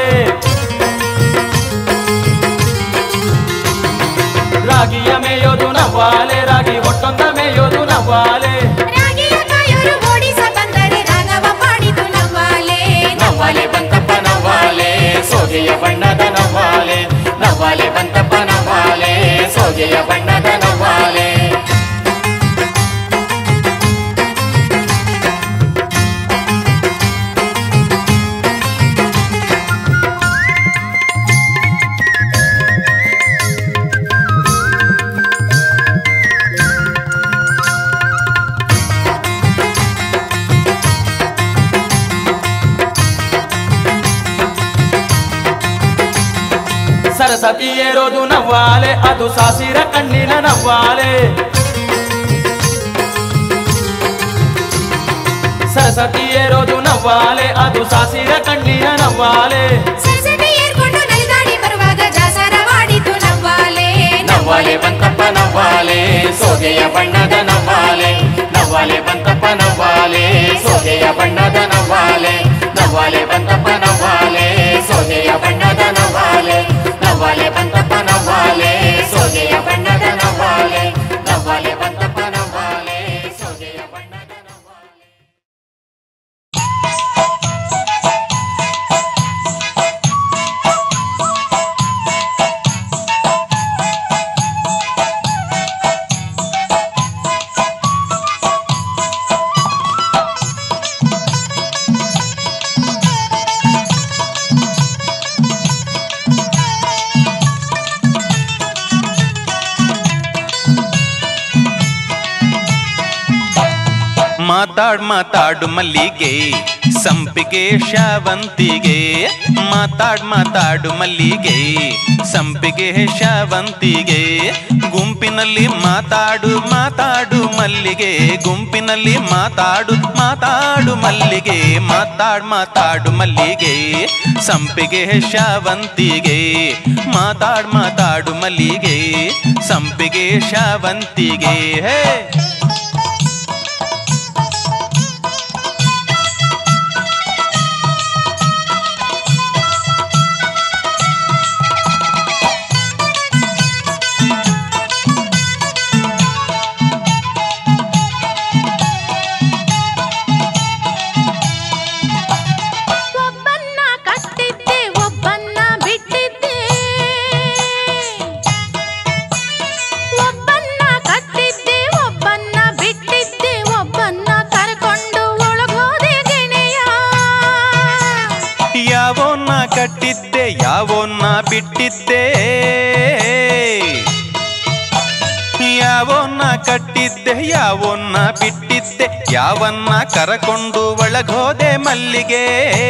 ರಾಗಿಯ ಮೇಯೋದು ನವ್ವಾಲೆ ರಾಗಿ ಹೊಟ್ಟೊಂದ ಮೇಯೋದು ನವ್ವಾಲೆ ರಾಗಿಯ ಕಾಯೋರು ಓಡಿಸ ಬಂದರೆ ರಾಗವ ಪಾಡಿತು ನವ್ವಾಲೆ ನವ್ವಾಲೆ ಬಂತಪ್ಪ ನವ್ವಾಲೆ ಸೋಗೆಯ ಬಣ್ಣದ ನವ್ವಾಲೆ ನವ್ವಾಲೆ ಬಂತಪ್ಪ ನವ್ವಾಲೆ ಸೋಗೆಯ ಬಣ್ಣದ ನವ್ವಾಲೆ. ಸರಸ್ವತಿ ಏರೋದು ನವ್ವಾಲೆ ಅದು ಸಾಸಿರ ಕಣ್ಣಿನ ನವ್ವಾಲೆ ಸರಸ್ವತಿ ಏರೋದು ನವ್ವಾಲೆ ಅದು ಸಾಸಿರ ಕಣ್ಣಿನ ನವ್ವಾಲೆ ಸರಸ್ವತಿ ಏರ್ಕೊಂಡು ನಲಿದಾಡಿ ಬರುವಾಗ ಜಾಸರವಾಡಿತು ನವ್ವಾಲೆ ನವ್ವಾಲೆ ಬಂತಪ್ಪ ನವ್ವಾಲೆ ಸೋಗೆಯ ಬಣ್ಣದ ನವ್ವಾಲೆ ನವ್ವಾಲೆ ಬಂತಪ್ಪ ನವ್ವಾಲೆ ಸೋಗೆಯ ಬಣ್ಣದ ನವ್ವಾಲೆ ನವ್ವಾಲೆ ಬಂತಪ್ಪ ನವ್ವಾಲೆ ಸೋಗೆಯ ಬಣ್ಣದ ನವ್ವಾಲೆ ನವ್ವಾಲೆ ಬಂತಪ್ಪ ನವ್ವಾಲೆ ಸೋಗೆಯ ಬಣ್ಣದ ನವ್ವಾಲೆ ನವ್ವಾಲೆ ಬಂತಪ್ಪ ನವ್ವಾಲೆ ಸೋಗೆಯ ಬಣ್ಣದ ನವ್ವಾಲೆ. ಮಾತಾಡ್ ಮಾತಾಡು ಮಲ್ಲಿಗೆ ಸಂಪಿಗೆ ಶಾವಂತಿಗೆ ಮಾತಾಡ್ ಮಾತಾಡು ಮಲ್ಲಿಗೆ ಸಂಪಿಗೆ ಶಾವಂತಿಗೆ ಗುಂಪಿನಲ್ಲಿ ಮಾತಾಡು ಮಾತಾಡು ಮಲ್ಲಿಗೆ ಗುಂಪಿನಲ್ಲಿ ಮಾತಾಡು ಮಾತಾಡು ಮಲ್ಲಿಗೆ ಮಾತಾಡ್ ಮಾತಾಡು ಮಲ್ಲಿಗೆ ಸಂಪಿಗೆ ಶಾವಂತಿಗೆ ಮಾತಾಡ್ ಮಾತಾಡು ಮಲ್ಲಿಗೆ ಸಂಪಿಗೆ ಶಾವಂತಿಗೆ. ಹೇ ಕಟ್ಟಿದ್ದೆ ಯಾವನ್ನ ಬಿಟ್ಟಿದ್ದೆ ಯಾವನ್ನ ಕಟ್ಟಿದ್ದೆ ಯಾವನ್ನ ಬಿಟ್ಟಿದ್ದೆ ಯಾವನ್ನ ಕರಕೊಂಡು ಒಳಗೋದೆ ಮಲ್ಲಿಗೆ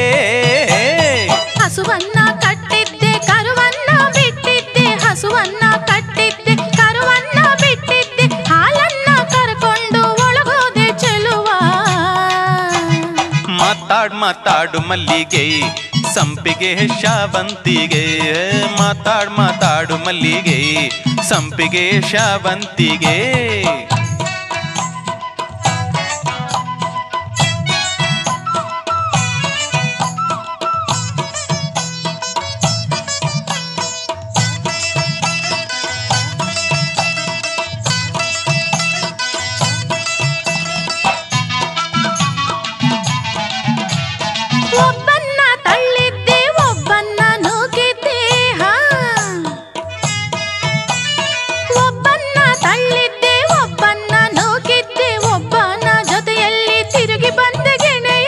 ಹಸುವನ್ನ ಕಟ್ಟಿದ್ದೆ ಕರುವನ್ನ ಬಿಟ್ಟಿದ್ದೆ ಹಸುವನ್ನ ಕಟ್ಟಿದ್ದೆ ಕರುವನ್ನ ಬಿಟ್ಟಿದ್ದೆ ಹಾಲನ್ನ ಕರ್ಕೊಂಡು ಒಳಗೋದೆ ಚೆಲುವ ಮಾತಾಡ್ ಮಾತಾಡು ಮಲ್ಲಿಗೆ ಸಂಪಿಗೆ ಶಾವಂತಿಗೆ ಮಾತಾಡ್ ಮಾತಾಡು ಮಲ್ಲಿಗೆ ಸಂಪಿಗೆ ಶಾವಂತಿಗೆ ಒಬ್ಬನ್ನ ತಳ್ಳಿದ್ದೆ ಒಬ್ಬನ್ನ ನೂಕಿದ್ದೆ ಹಾ ಒಬ್ಬನ್ನ ತಳ್ಳಿದ್ದೆ ಒಬ್ಬನ್ನ ನೂಕಿದ್ದೆ ಒಬ್ಬನ ಜೊತೆಯಲ್ಲಿ ತಿರುಗಿ ಬಂದೆ ಗೆಳೆಯ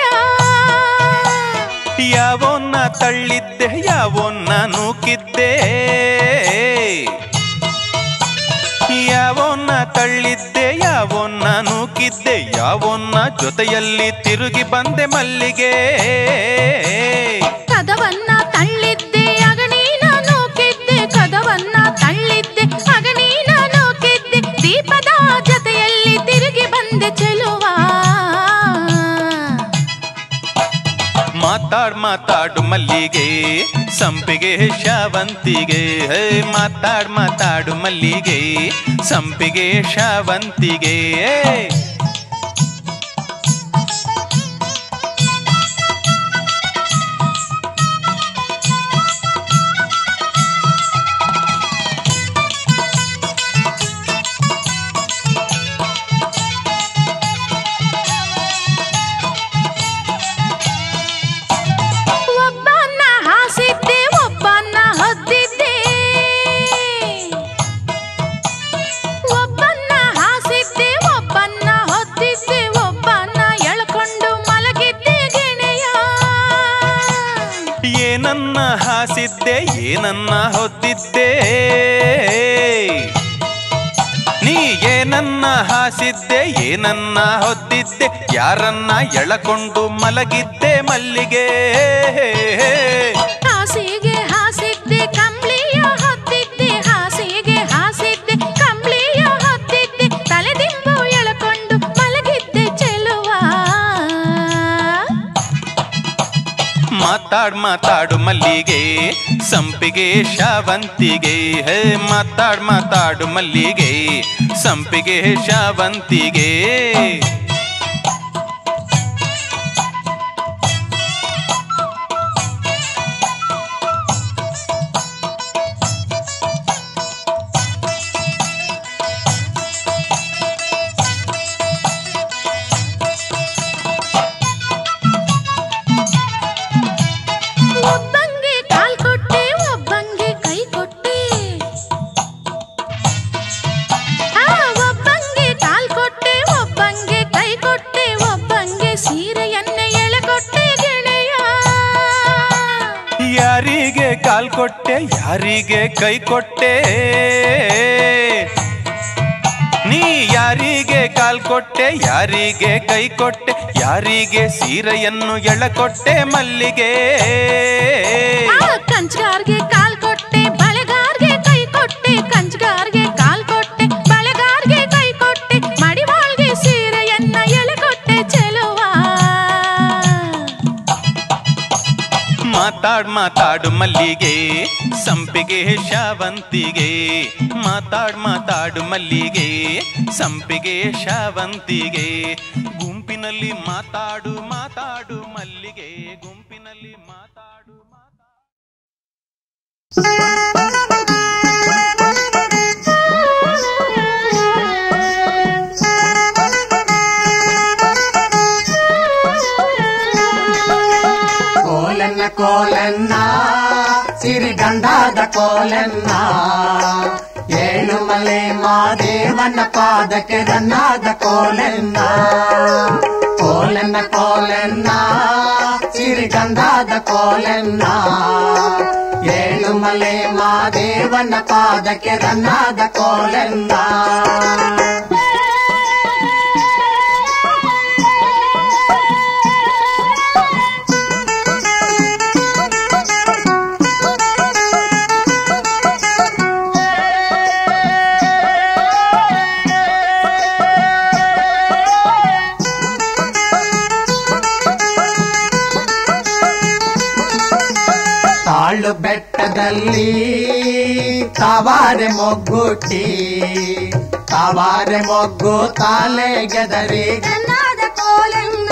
ಯಾವನ್ನ ತಳ್ಳಿದ್ದೆ ಯಾವನ್ನ ನೂಕಿದ್ದೆ ಯಾವನ್ನ ತಳ್ಳಿದ್ದೆ ಯಾವನ್ನ ನೂಕಿದ್ದೆ ಯಾವನ್ನ ಜೊತೆಯಲ್ಲಿ ತಿರುಗಿ ಬಂದೆ ಮಲ್ಲಿಗೆ ಕದವನ್ನ ತಳ್ಳಿದ್ದೆ ಅಗಣೀನ ನೂಕಿದ್ದೆ ಕದವನ್ನ ತಳ್ಳಿದ್ದೆ ಅಗಣೀನ ನೂಕಿದ್ದೆ ದೀಪದ ಜೊತೆಯಲ್ಲಿ ತಿರುಗಿ ಬಂದೆ ಚೆಲುವ ಮಾತಾಡ್ ಮಾತಾಡು ಮಲ್ಲಿಗೆ ಸಂಪಿಗೆ ಶಾವಂತಿಗೆ ಹೇ ಮಾತಾಡ್ ಮಾತಾಡು ಮಲ್ಲಿಗೆ ಸಂಪಿಗೆ ಶಾವಂತಿಗೆ ಒಬ್ಬನ್ನ ಹಾಸಿದ್ದೆ ಒಬ್ಬನ್ನ ಹೊದ್ದಿದ್ದೆ ಒಬ್ಬನ್ನ ಹಾಸಿದ್ದೆ ಒಬ್ಬನ್ನ ಹೊದ್ದಿದ್ದೆ ಒಬ್ಬನ್ನ ಎಳ್ಕೊಂಡು ಮಲಗಿದ್ದೆ ಗೆಳೆಯ ಏನನ್ನ ಹಾಸಿದ್ದೆ ಏನನ್ನ ಹೊತ್ತಿದ್ದೆ ನೀ ಏನನ್ನ ಹಾಸಿದ್ದೆ ಏನನ್ನ ಹೊತ್ತಿದ್ದೆ ಯಾರನ್ನ ಎಳಕೊಂಡು ಮಲಗಿದ್ದೆ ಮಲ್ಲಿಗೆ ಹಾಸಿಗೆ ಹಾಸಿದ್ದೆ ಕಂಬ್ಳಿಯ ಹೊತ್ತಿದ್ದೆ ಹಾಸಿಗೆ ಹಾಸಿದ್ದೆ ಕಂಬ್ಳಿಯ ಹೊತ್ತಿದ್ದೆ ತಲೆದಿಂಬು ಎಳ್ಕೊಂಡು ಮಲಗಿದ್ದೆ ಚೆಲುವ ಮಾತಾಡ್ ಮಾತಾಡು ಮಲ್ಲಿಗೆ ಸಂಪಿಗೆ ಶಾವಂತಿಗೆ ಹೇ ಮಾತಾಡ್ ಮಾತಾಡು ಮಲ್ಲಿಗೆ ಸಂಪಿಗೆ ಶಾವಂತಿಗೆ ಒಬ್ಬಂಗೆ ಕಾಲ್ ಕೊಟ್ಟೆ ಒಬ್ಬಂಗೆ ಕೈ ಕೊಟ್ಟೆ ಆ ಒಬ್ಬಂಗೆ ಕಾಲ್ ಕೊಟ್ಟೆ ಒಬ್ಬಂಗೆ ಕೈ ಕೊಟ್ಟೆ ಒಬ್ಬಂಗೆ ಸೀರೆಯನ್ನೇ ಎಳೆಕೊಟ್ಟೆ ಗೆಳೆಯ ಯಾರಿಗೆ ಕಾಲ್ ಕೊಟ್ಟೆ ಯಾರಿಗೆ ಕೈ ಕೊಟ್ಟೆ ನೀ ಯಾರಿಗೆ ಕಾಲ್ ಕೊಟ್ಟೆ ಯಾರಿಗೆ ಕೈ ಕೊಟ್ಟೆ ಯಾರಿಗೆ ಸೀರೆಯನ್ನು ಎಳಕೊಟ್ಟೆ ಮಲ್ಲಿಗೆ ಆ ಕಂಚಗಾರ್ಗೆ ಕಾಲ್ ಕೊಟ್ಟೆ ಬಳೆಗಾರ್ಗೆ ಕೈ ಕೊಟ್ಟೆ ಕಂಚಗಾರ್ಗೆ ಕಾಲ್ ಕೊಟ್ಟೆ ಬಳೆಗಾರ್ಗೆ ಕೈ ಕೊಟ್ಟೆ ಮಡಿವಾಳ್ಗೆ ಸೀರೆಯನ್ನ ಎಳೆಕೊಟ್ಟೆ ಚೆಲುವ ಮಾತಾಡ್ ಮಾತಾಡು ಮಲ್ಲಿಗೆ ಸಂಪಿಗೆ ಶಾವಂತಿಗೆ ಮಾತಾಡ್ ಮಾತಾಡು ಮಲ್ಲಿಗೆ ಸಂಪಿಗೆ ಶಾವಂತಿಗೆ ಗುಂಪಿನಲ್ಲಿ ಮಾತಾಡು ಮಾತಾಡು ಮಲ್ಲಿಗೆ ಗುಂಪಿನಲ್ಲಿ ಮಾತಾಡು ಕೋಲನ್ನ ಕೋಲನ್ನ ಸಿರಿಗಂಧದ ಕೋಲನ್ನ ಏಳು ಮಲೆ ಮಾದೇವನ ಪಾದಕ್ಕೆ ರನ್ನಾದ ಕೋಲನ್ನ ಕೋಲನ್ನ ಕೋಲನ್ನ ಸಿರಿ ಸಿರಿಗಂಧದ ಕೋಲೆನ್ನ ಏಳುಮಲೆ ಮಾದೇವನ ಪಾದಕ್ಕೆ ರನ್ನಾದ ಕೋಲೆನ್ನ ತಾಳು ಬೆಟ್ಟದಲ್ಲಿ ತಾವಾರೆ ಮೊಗ್ಗುಟ್ಟಿ ತಾವಾರೆ ಮೊಗ್ಗು ತಾಲೆ ಗೆದರಿ ರನ್ನಾದ ಕೋಲೆನ್ನ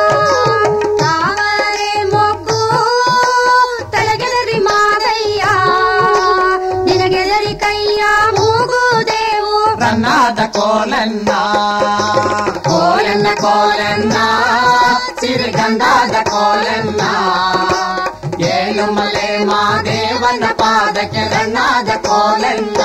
ತಾವರೆ ಮೊಗ್ಗು ತಲೆಗೆದರಿ ಮಾದಯ್ಯ ನಿನಗೆದರಿ ಕೈಯ ಮೂಗುದೇವು ರನ್ನಾದ ಕೋಲೆನ್ನ ಕೋಲೆನ್ನ ಕೋಲೆನ್ನ ಸಿರಿಗಂಧದ ಕೋಲೆನ್ನ ಏಳುಮಲೆ ಮಾದೇವನ ಪಾದಕ್ಕೆ ರನ್ನಾದ ಕೋಲೆನ್ನ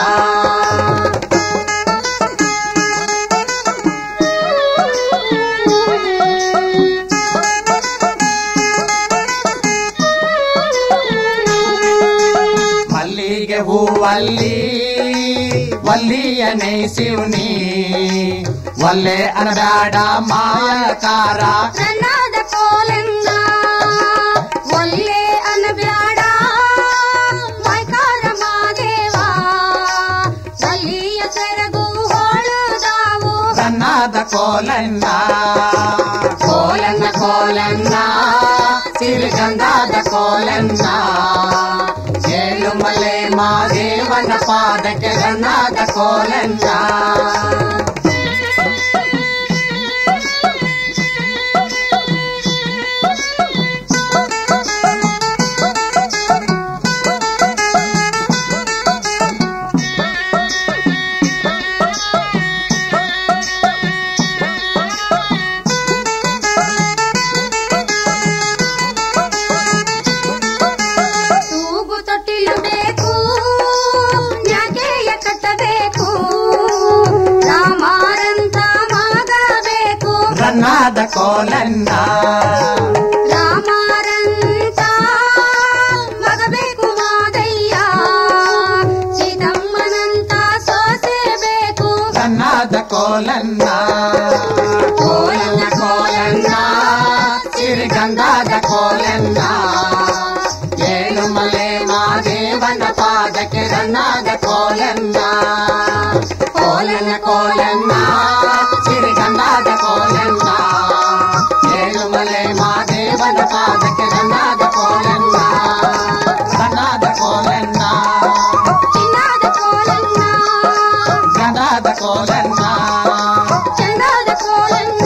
ಮಲ್ಲಿಗೆ ಹೂವಲ್ಲಿ ವಲ್ಲಿಯನೇ ಶಿವನಿ ಒಲ್ಲೆ ಅನಬ್ಯಾಡ ಮಾಯಕಾರ ರನ್ನಾದ ಕೋಲೆನ್ನ ಒಲ್ಲೆ ಅನಬ್ಯಾಡ ಮೈಕಾರ ಮಾದೇವ ಒಲ್ಲಿಯ ಸೆರಗು ಹೋಳುದಾವು ರನ್ನಾದ ಕೋಲೆನ್ನ ಕೋಲೆನ್ನ ಕೋಲೆನ್ನ ಸಿರಿಗಂಧದ ಕೋಲೆನ್ನ ಏಳುಮಲೆ ಮಾದೇವನ ಪಾದಕ್ಕೆ ರನ್ನಾದ ಕೋಲೆನ್ನ ತೂಗು ತೊಟ್ಟಿಲು ಬೇಕು ನ್ಯಾಕೆಯ ಕಟ್ಟಬೇಕು ರಾಮಾರಂತ ಮಗಬೇಕು ರನ್ನಾದ ಕೋಲೆನ್ನ ರಾಮಾರಂತ ಮಗಬೇಕು ಮಾದಯ್ಯ ಸೀತಮ್ಮನಂತ ಸೊಸೆ ಬೇಕು ರನ್ನಾದ ಕೋಲೆನ್ನ ಕೋಲೆನ್ನ ಕೋಲೆನ್ನ ಸಿರಿಗಂಧದ ಕೋಲೆನ್ನ ಏಳುಮಲೆ ಮಾದೇವನ ಪಾದಕ್ಕೆ ರನ್ನಾದ ಕೋಲೆನ್ನ ಕೋಲೆನ್ನ ಕೋಲೆನ್ನ ಸಿರಿಗಂಧದ ಕೋಲೆನ್ನ ಏಳುಮಲೆ ಮಾದೇವನ ಪಾದಕ್ಕೆ ರನ್ನಾದ ಕೋಲೆನ್ನ ರನ್ನಾದ ಕೋಲೆನ್ನ ಚಿನ್ನದ ಕೋಲೆನ್ನ ರನ್ನಾದ ಕೋಲೆನ್ನ ಚಂದದ ಕೋಲೆನ್ನ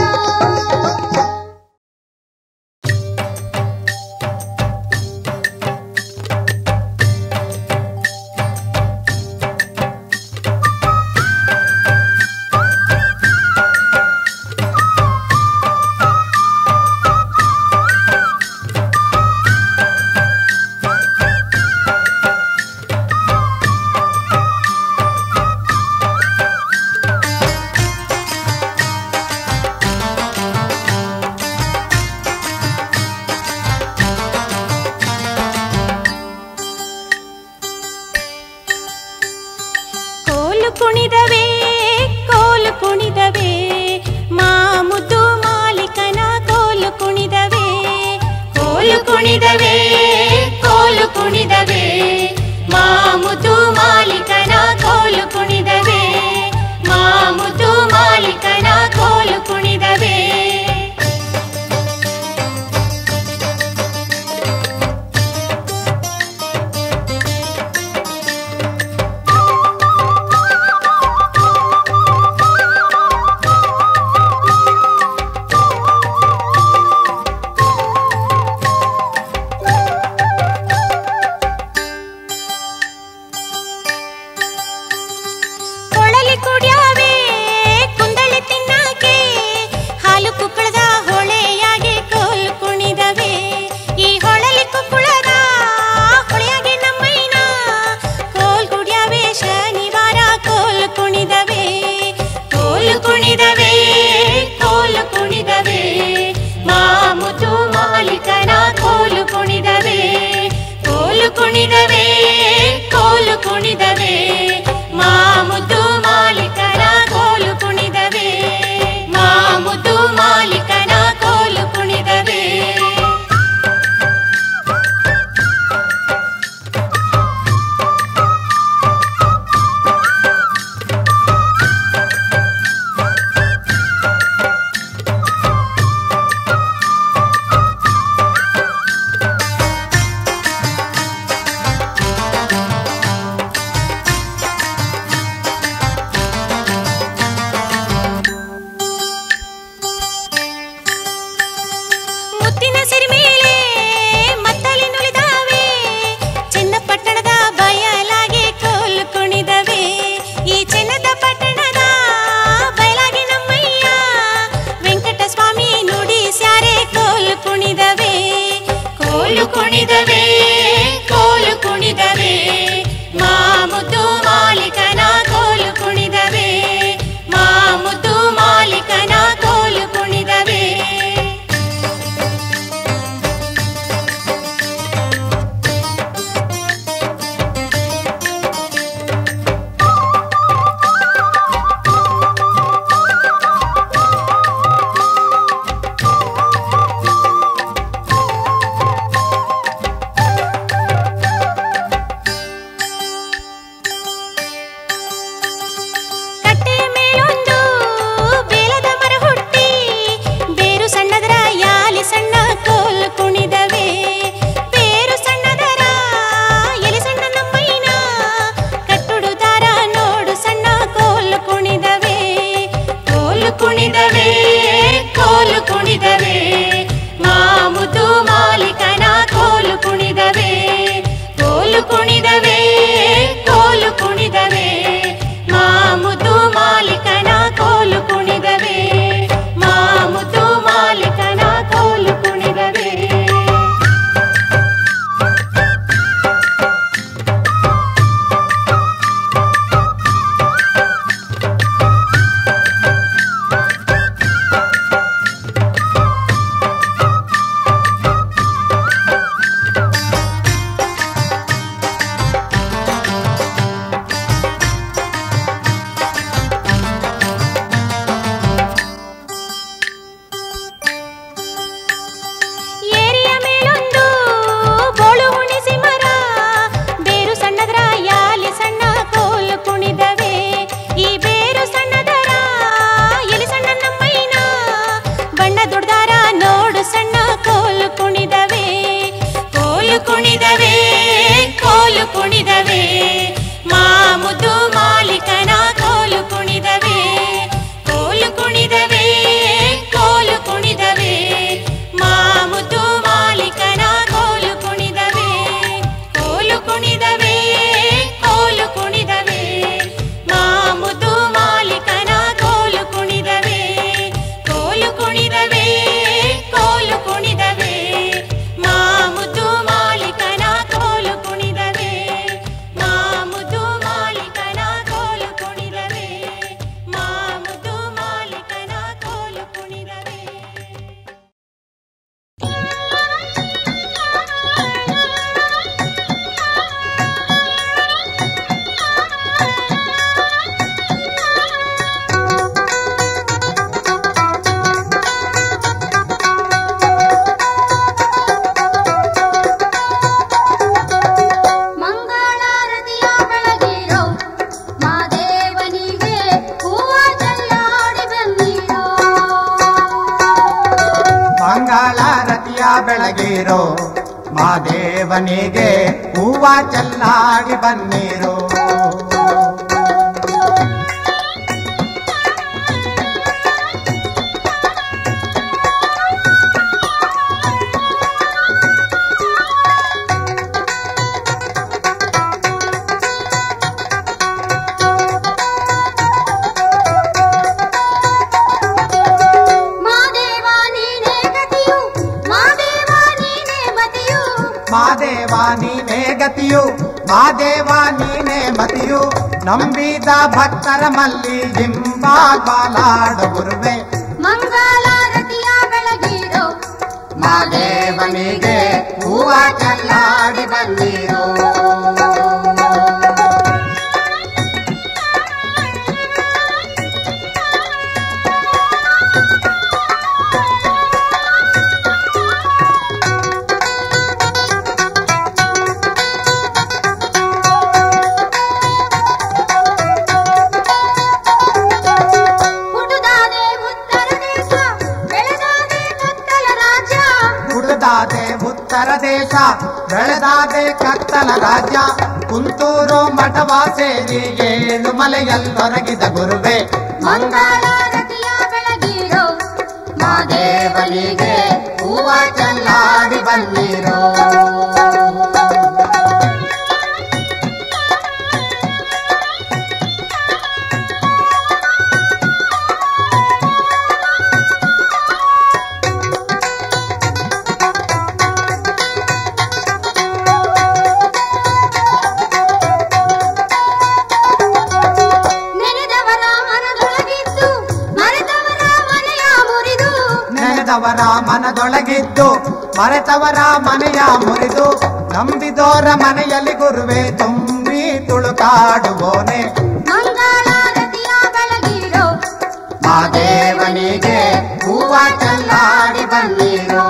ಕುಣಿದವೆ ಕೋಲು ಕುಣಿದವೆ ಮಾ ಮುದ್ದು ಮಾಲಿಕನ ಕೋಲು ಕುಣಿದವೆ ಮಾ ಮುದ್ದು ಮಾಲಿಕನ ಕೋಲು ಕುಣಿದವೆ ಮುತ್ತಿನ ಸಿರಿಮೇಲೆ ಮತ್ತಲಿ ನುಲಿದಾವೆ ಚನ್ನಪಟ್ಟಣದ ಬಯಲಾಗಿ ಕೋಲು ಕುಣಿದವೆ ಈ ಚೆನ್ನದ ಪಟ್ಟಣದ ಬಯಲಾಗಿ ನಮ್ಮಯ್ಯ ವೆಂಕಟಸ್ವಾಮಿ ನುಡಿಸ್ಯಾರೆ ಕೋಲು ಕುಣಿದವೆ ಕೋಲು ಕುಣಿದವೆ ಕೋಲು ಕುಣಿದವೆ ಮಾ ಮುದ್ದು ಮಾಲಿಕನ ಕೋಲು ಕುಣಿದವೆ ಮಾ ಮುದ್ದು ಮಾಲಿಕನ ಕೋಲು ಕುಣಿದವೆ ಕಟ್ಟೆಯ ಮೇಲೊಂದು ಬೇಲದ ಮರ ಹುಟ್ಟಿ ಬೇರು ಸಣ್ಣದರ ಯಾಲಿ ಸಣ್ಣ ಕೋಲು ಕುಣಿದವೆ ಬೇರು ಸಣ್ಣದರ ಎಲೆ ಸಣ್ಣ ನಮ್ಮಯ್ಯನ ಕಟ್ಟುಡುದಾರ ನೋಡು ಸಣ್ಣ ಕೋಲು ಕುಣಿದವೆ ಕೋಲು ಕುಣಿದವೆ ಕೋಲು ಕುಣಿದವೆ ಮಾ ಮುದ್ದು ಮಾಲಿಕನ ಕೋಲು ಕುಣಿದವೆ ಕೋಲು ಕುಣಿದವೆ ಕೋಲು ಕುಣಿದವೆ ಮಾ ಮುದ್ದು ಮಾಲಿಕನ ಕೋಲು ಕುಣಿದವೆ ಮಾ ಮುದ್ದು ಮಾಲಿಕನ ಕೋಲು ಕುಣಿದವೆ ಏರಿಯ ಮೇಲೊಂದು ಬೋಳು ಉಣಿಸಿ ಮರ ಬೇರು ಸಣ್ಣದರ ಯಾಲಿ ಸಣ್ಣ ಕೋಲು ಕುಣಿದವೆ ಈ ಬೇರು ಸಣ್ಣದರ ಎಲೆ ಸಣ್ಣ ನಮ್ಮಯ್ಯನ ಬಣ್ಣ ದೊಡ್ಡದಾರ ನೋಡು ಸಣ್ಣ ಕೋಲು ಕುಣಿದವೆ ಕೋಲು ಕುಣಿದವೆ ಕೋಲು ಕುಣಿದವೆ ಮಾ ಮುದ್ದು ಮಾಲಿಕನ ಕೋಲು ಕುಣಿದವೆ ಕೋಲು ಕುಣಿದವೆ ಕೋಲು ಕುಣಿದವೆ ಮಾ ಮುದ್ದು ಮಾಲಿಕನ ಕೋಲು ಕುಣಿದವೆ ಕೋಲು ಕುಣಿದವೆ ಕೋಲು ಕುಣಿದವೆ ಮಾ ಮುದ್ದು ಮಾಲಿಕನ ಕೋಲು ಕುಣಿದವೆ ಕೋಲು ಕುಣಿದವೆ ಕೋಲು ಕುಣಿದವೆ ಮಾ ಮುದ್ದು ಮಾಲಿಕನ ಕೋಲು ಕುಣಿದವೆ ಮಾ ಮುದ್ದು ಮಾಲಿಕನ ಕೋಲು ಕುಣಿದವೆ ಮಾ ಮುದ್ದು ಮಾಲಿಕನ ಕೋಲು ಕುಣಿದವೆ ಮಂಗಳಾರತಿಯ ಬೆಳಗಿರೋ ಮಾದೇವನಿಗೆ ಹೂವ ಚೆಲ್ಲಾಡಿ ಬನ್ನಿರೋ ಮಂಗಳಾರತಿಯ ಬೆಳಗಿರೋ ಮಾದೇವನಿಗೆ ಹೂವ ಚೆಲ್ಲಾಡಿ ಬನ್ನಿರೋ ಮಾದೇವ ನೀನೇ ಗತಿಯು ಮಾದೇವ ನೀನೇ ಮತಿಯು ಮಾದೇವ ನೀನೇ ಗತಿಯು ಮಾದೇವ ನೀನೇ ಮತಿಯು ನಂಬಿದ ಭಕ್ತರ ಮಲ್ಲಿ ಜಿಂಬಾಲಾಡ ಗುರುವೆ ಮಂಗಳಾರತಿಯ ಬೆಳಗಿರೋ ಮಾದೇವನಿಗೆ ಹೂವ ಚೆಲ್ಲಾಡಿ ಬಂದಿರೋ. ಉತ್ತರ ದೇಶ ಬೆಳೆದಾದೆ ಕತ್ತಲ ರಾಜ್ಯ ಕುಂತೂರು ಮಠವ ಸೇರಿ ಏಳು ಮಲೆಯಲ್ಲೊರಗಿದ ಗುರುವೆ ಮಂಗಳಾರತಿಯ ಬೆಳಗಿರೋ ಮಾದೇವನಿಗೆ ಹೂವ ಚೆಲ್ಲಾಡಿ ಬಂದಿರೋ. ನೆನೆದವರ ಮನದೊಳಗಿದ್ದು ಮರೆತವರ ಮನೆಯ ಮುರಿದು ನಂಬಿದೋರ ಮನೆಯಲ್ಲಿ ಗುರುವೆ ತುಂಬಿ ತುಳುಕಾಡುವೋನೆ ಮಂಗಳಾರತಿಯ ಬೆಳಗಿರೋ ಮಾದೇವನಿಗೆ ಹೂವ ಚೆಲ್ಲಾಡಿ ಬಂದಿರೋ.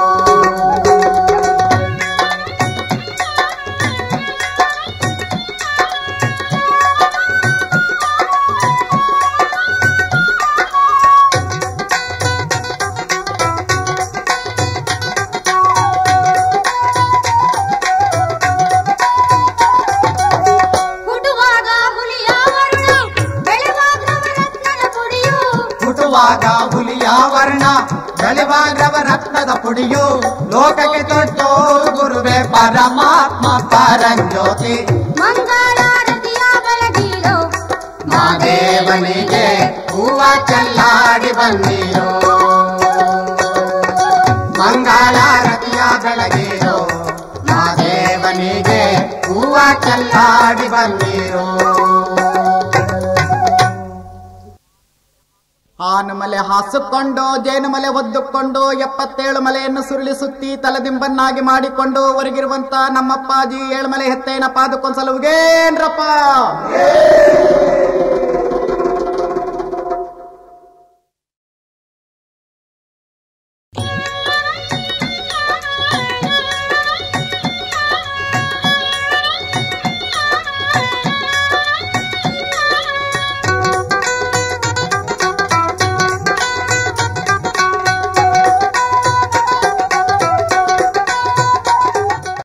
ಹುಲಿಯ ವರ್ಣ ಬೆಳೆವಾಗ್ರವ ರತ್ನದ ಪುಡಿಯು ಲೋಕಕ್ಕೆ ತೊಟ್ಟು ಗುರುವೆ ಪರಮಾತ್ಮ ಪರಂಜ್ಯೋತಿ ಮಂಗಳಾರತಿಯ ಬೆಳಗಿರೋ ಮಾದೇವನಿಗೆ ಹೂವ ಚೆಲ್ಲಾಡಿ ಬಂದಿರೋ. ಮಂಗಳಾರತಿಯ ಬೆಳಗಿರೋ ಮಾದೇವನಿಗೆ ಹೂವ ಚೆಲ್ಲಾಡಿ ಬಂದಿರೋ. ಆನಮಲೆ ಹಾಸಿಕೊಂಡು ಜೇನುಮಲೆ ಒದ್ದುಕೊಂಡು ಎಪ್ಪತ್ತೇಳು ಮಲೆಯನ್ನು ಸುರುಳಿ ಸುತ್ತಿ ತಲೆದಿಂಬನ್ನಾಗಿ ಮಾಡಿಕೊಂಡು ಹೊರಗಿರುವಂತ ನಮ್ಮಪ್ಪಾಜಿ ಏಳುಮಲೆ ಹೆತ್ತೇನ ಪಾದಕ್ಕೊಂದ್ಸಲುಗೇನ್ರಪ್ಪ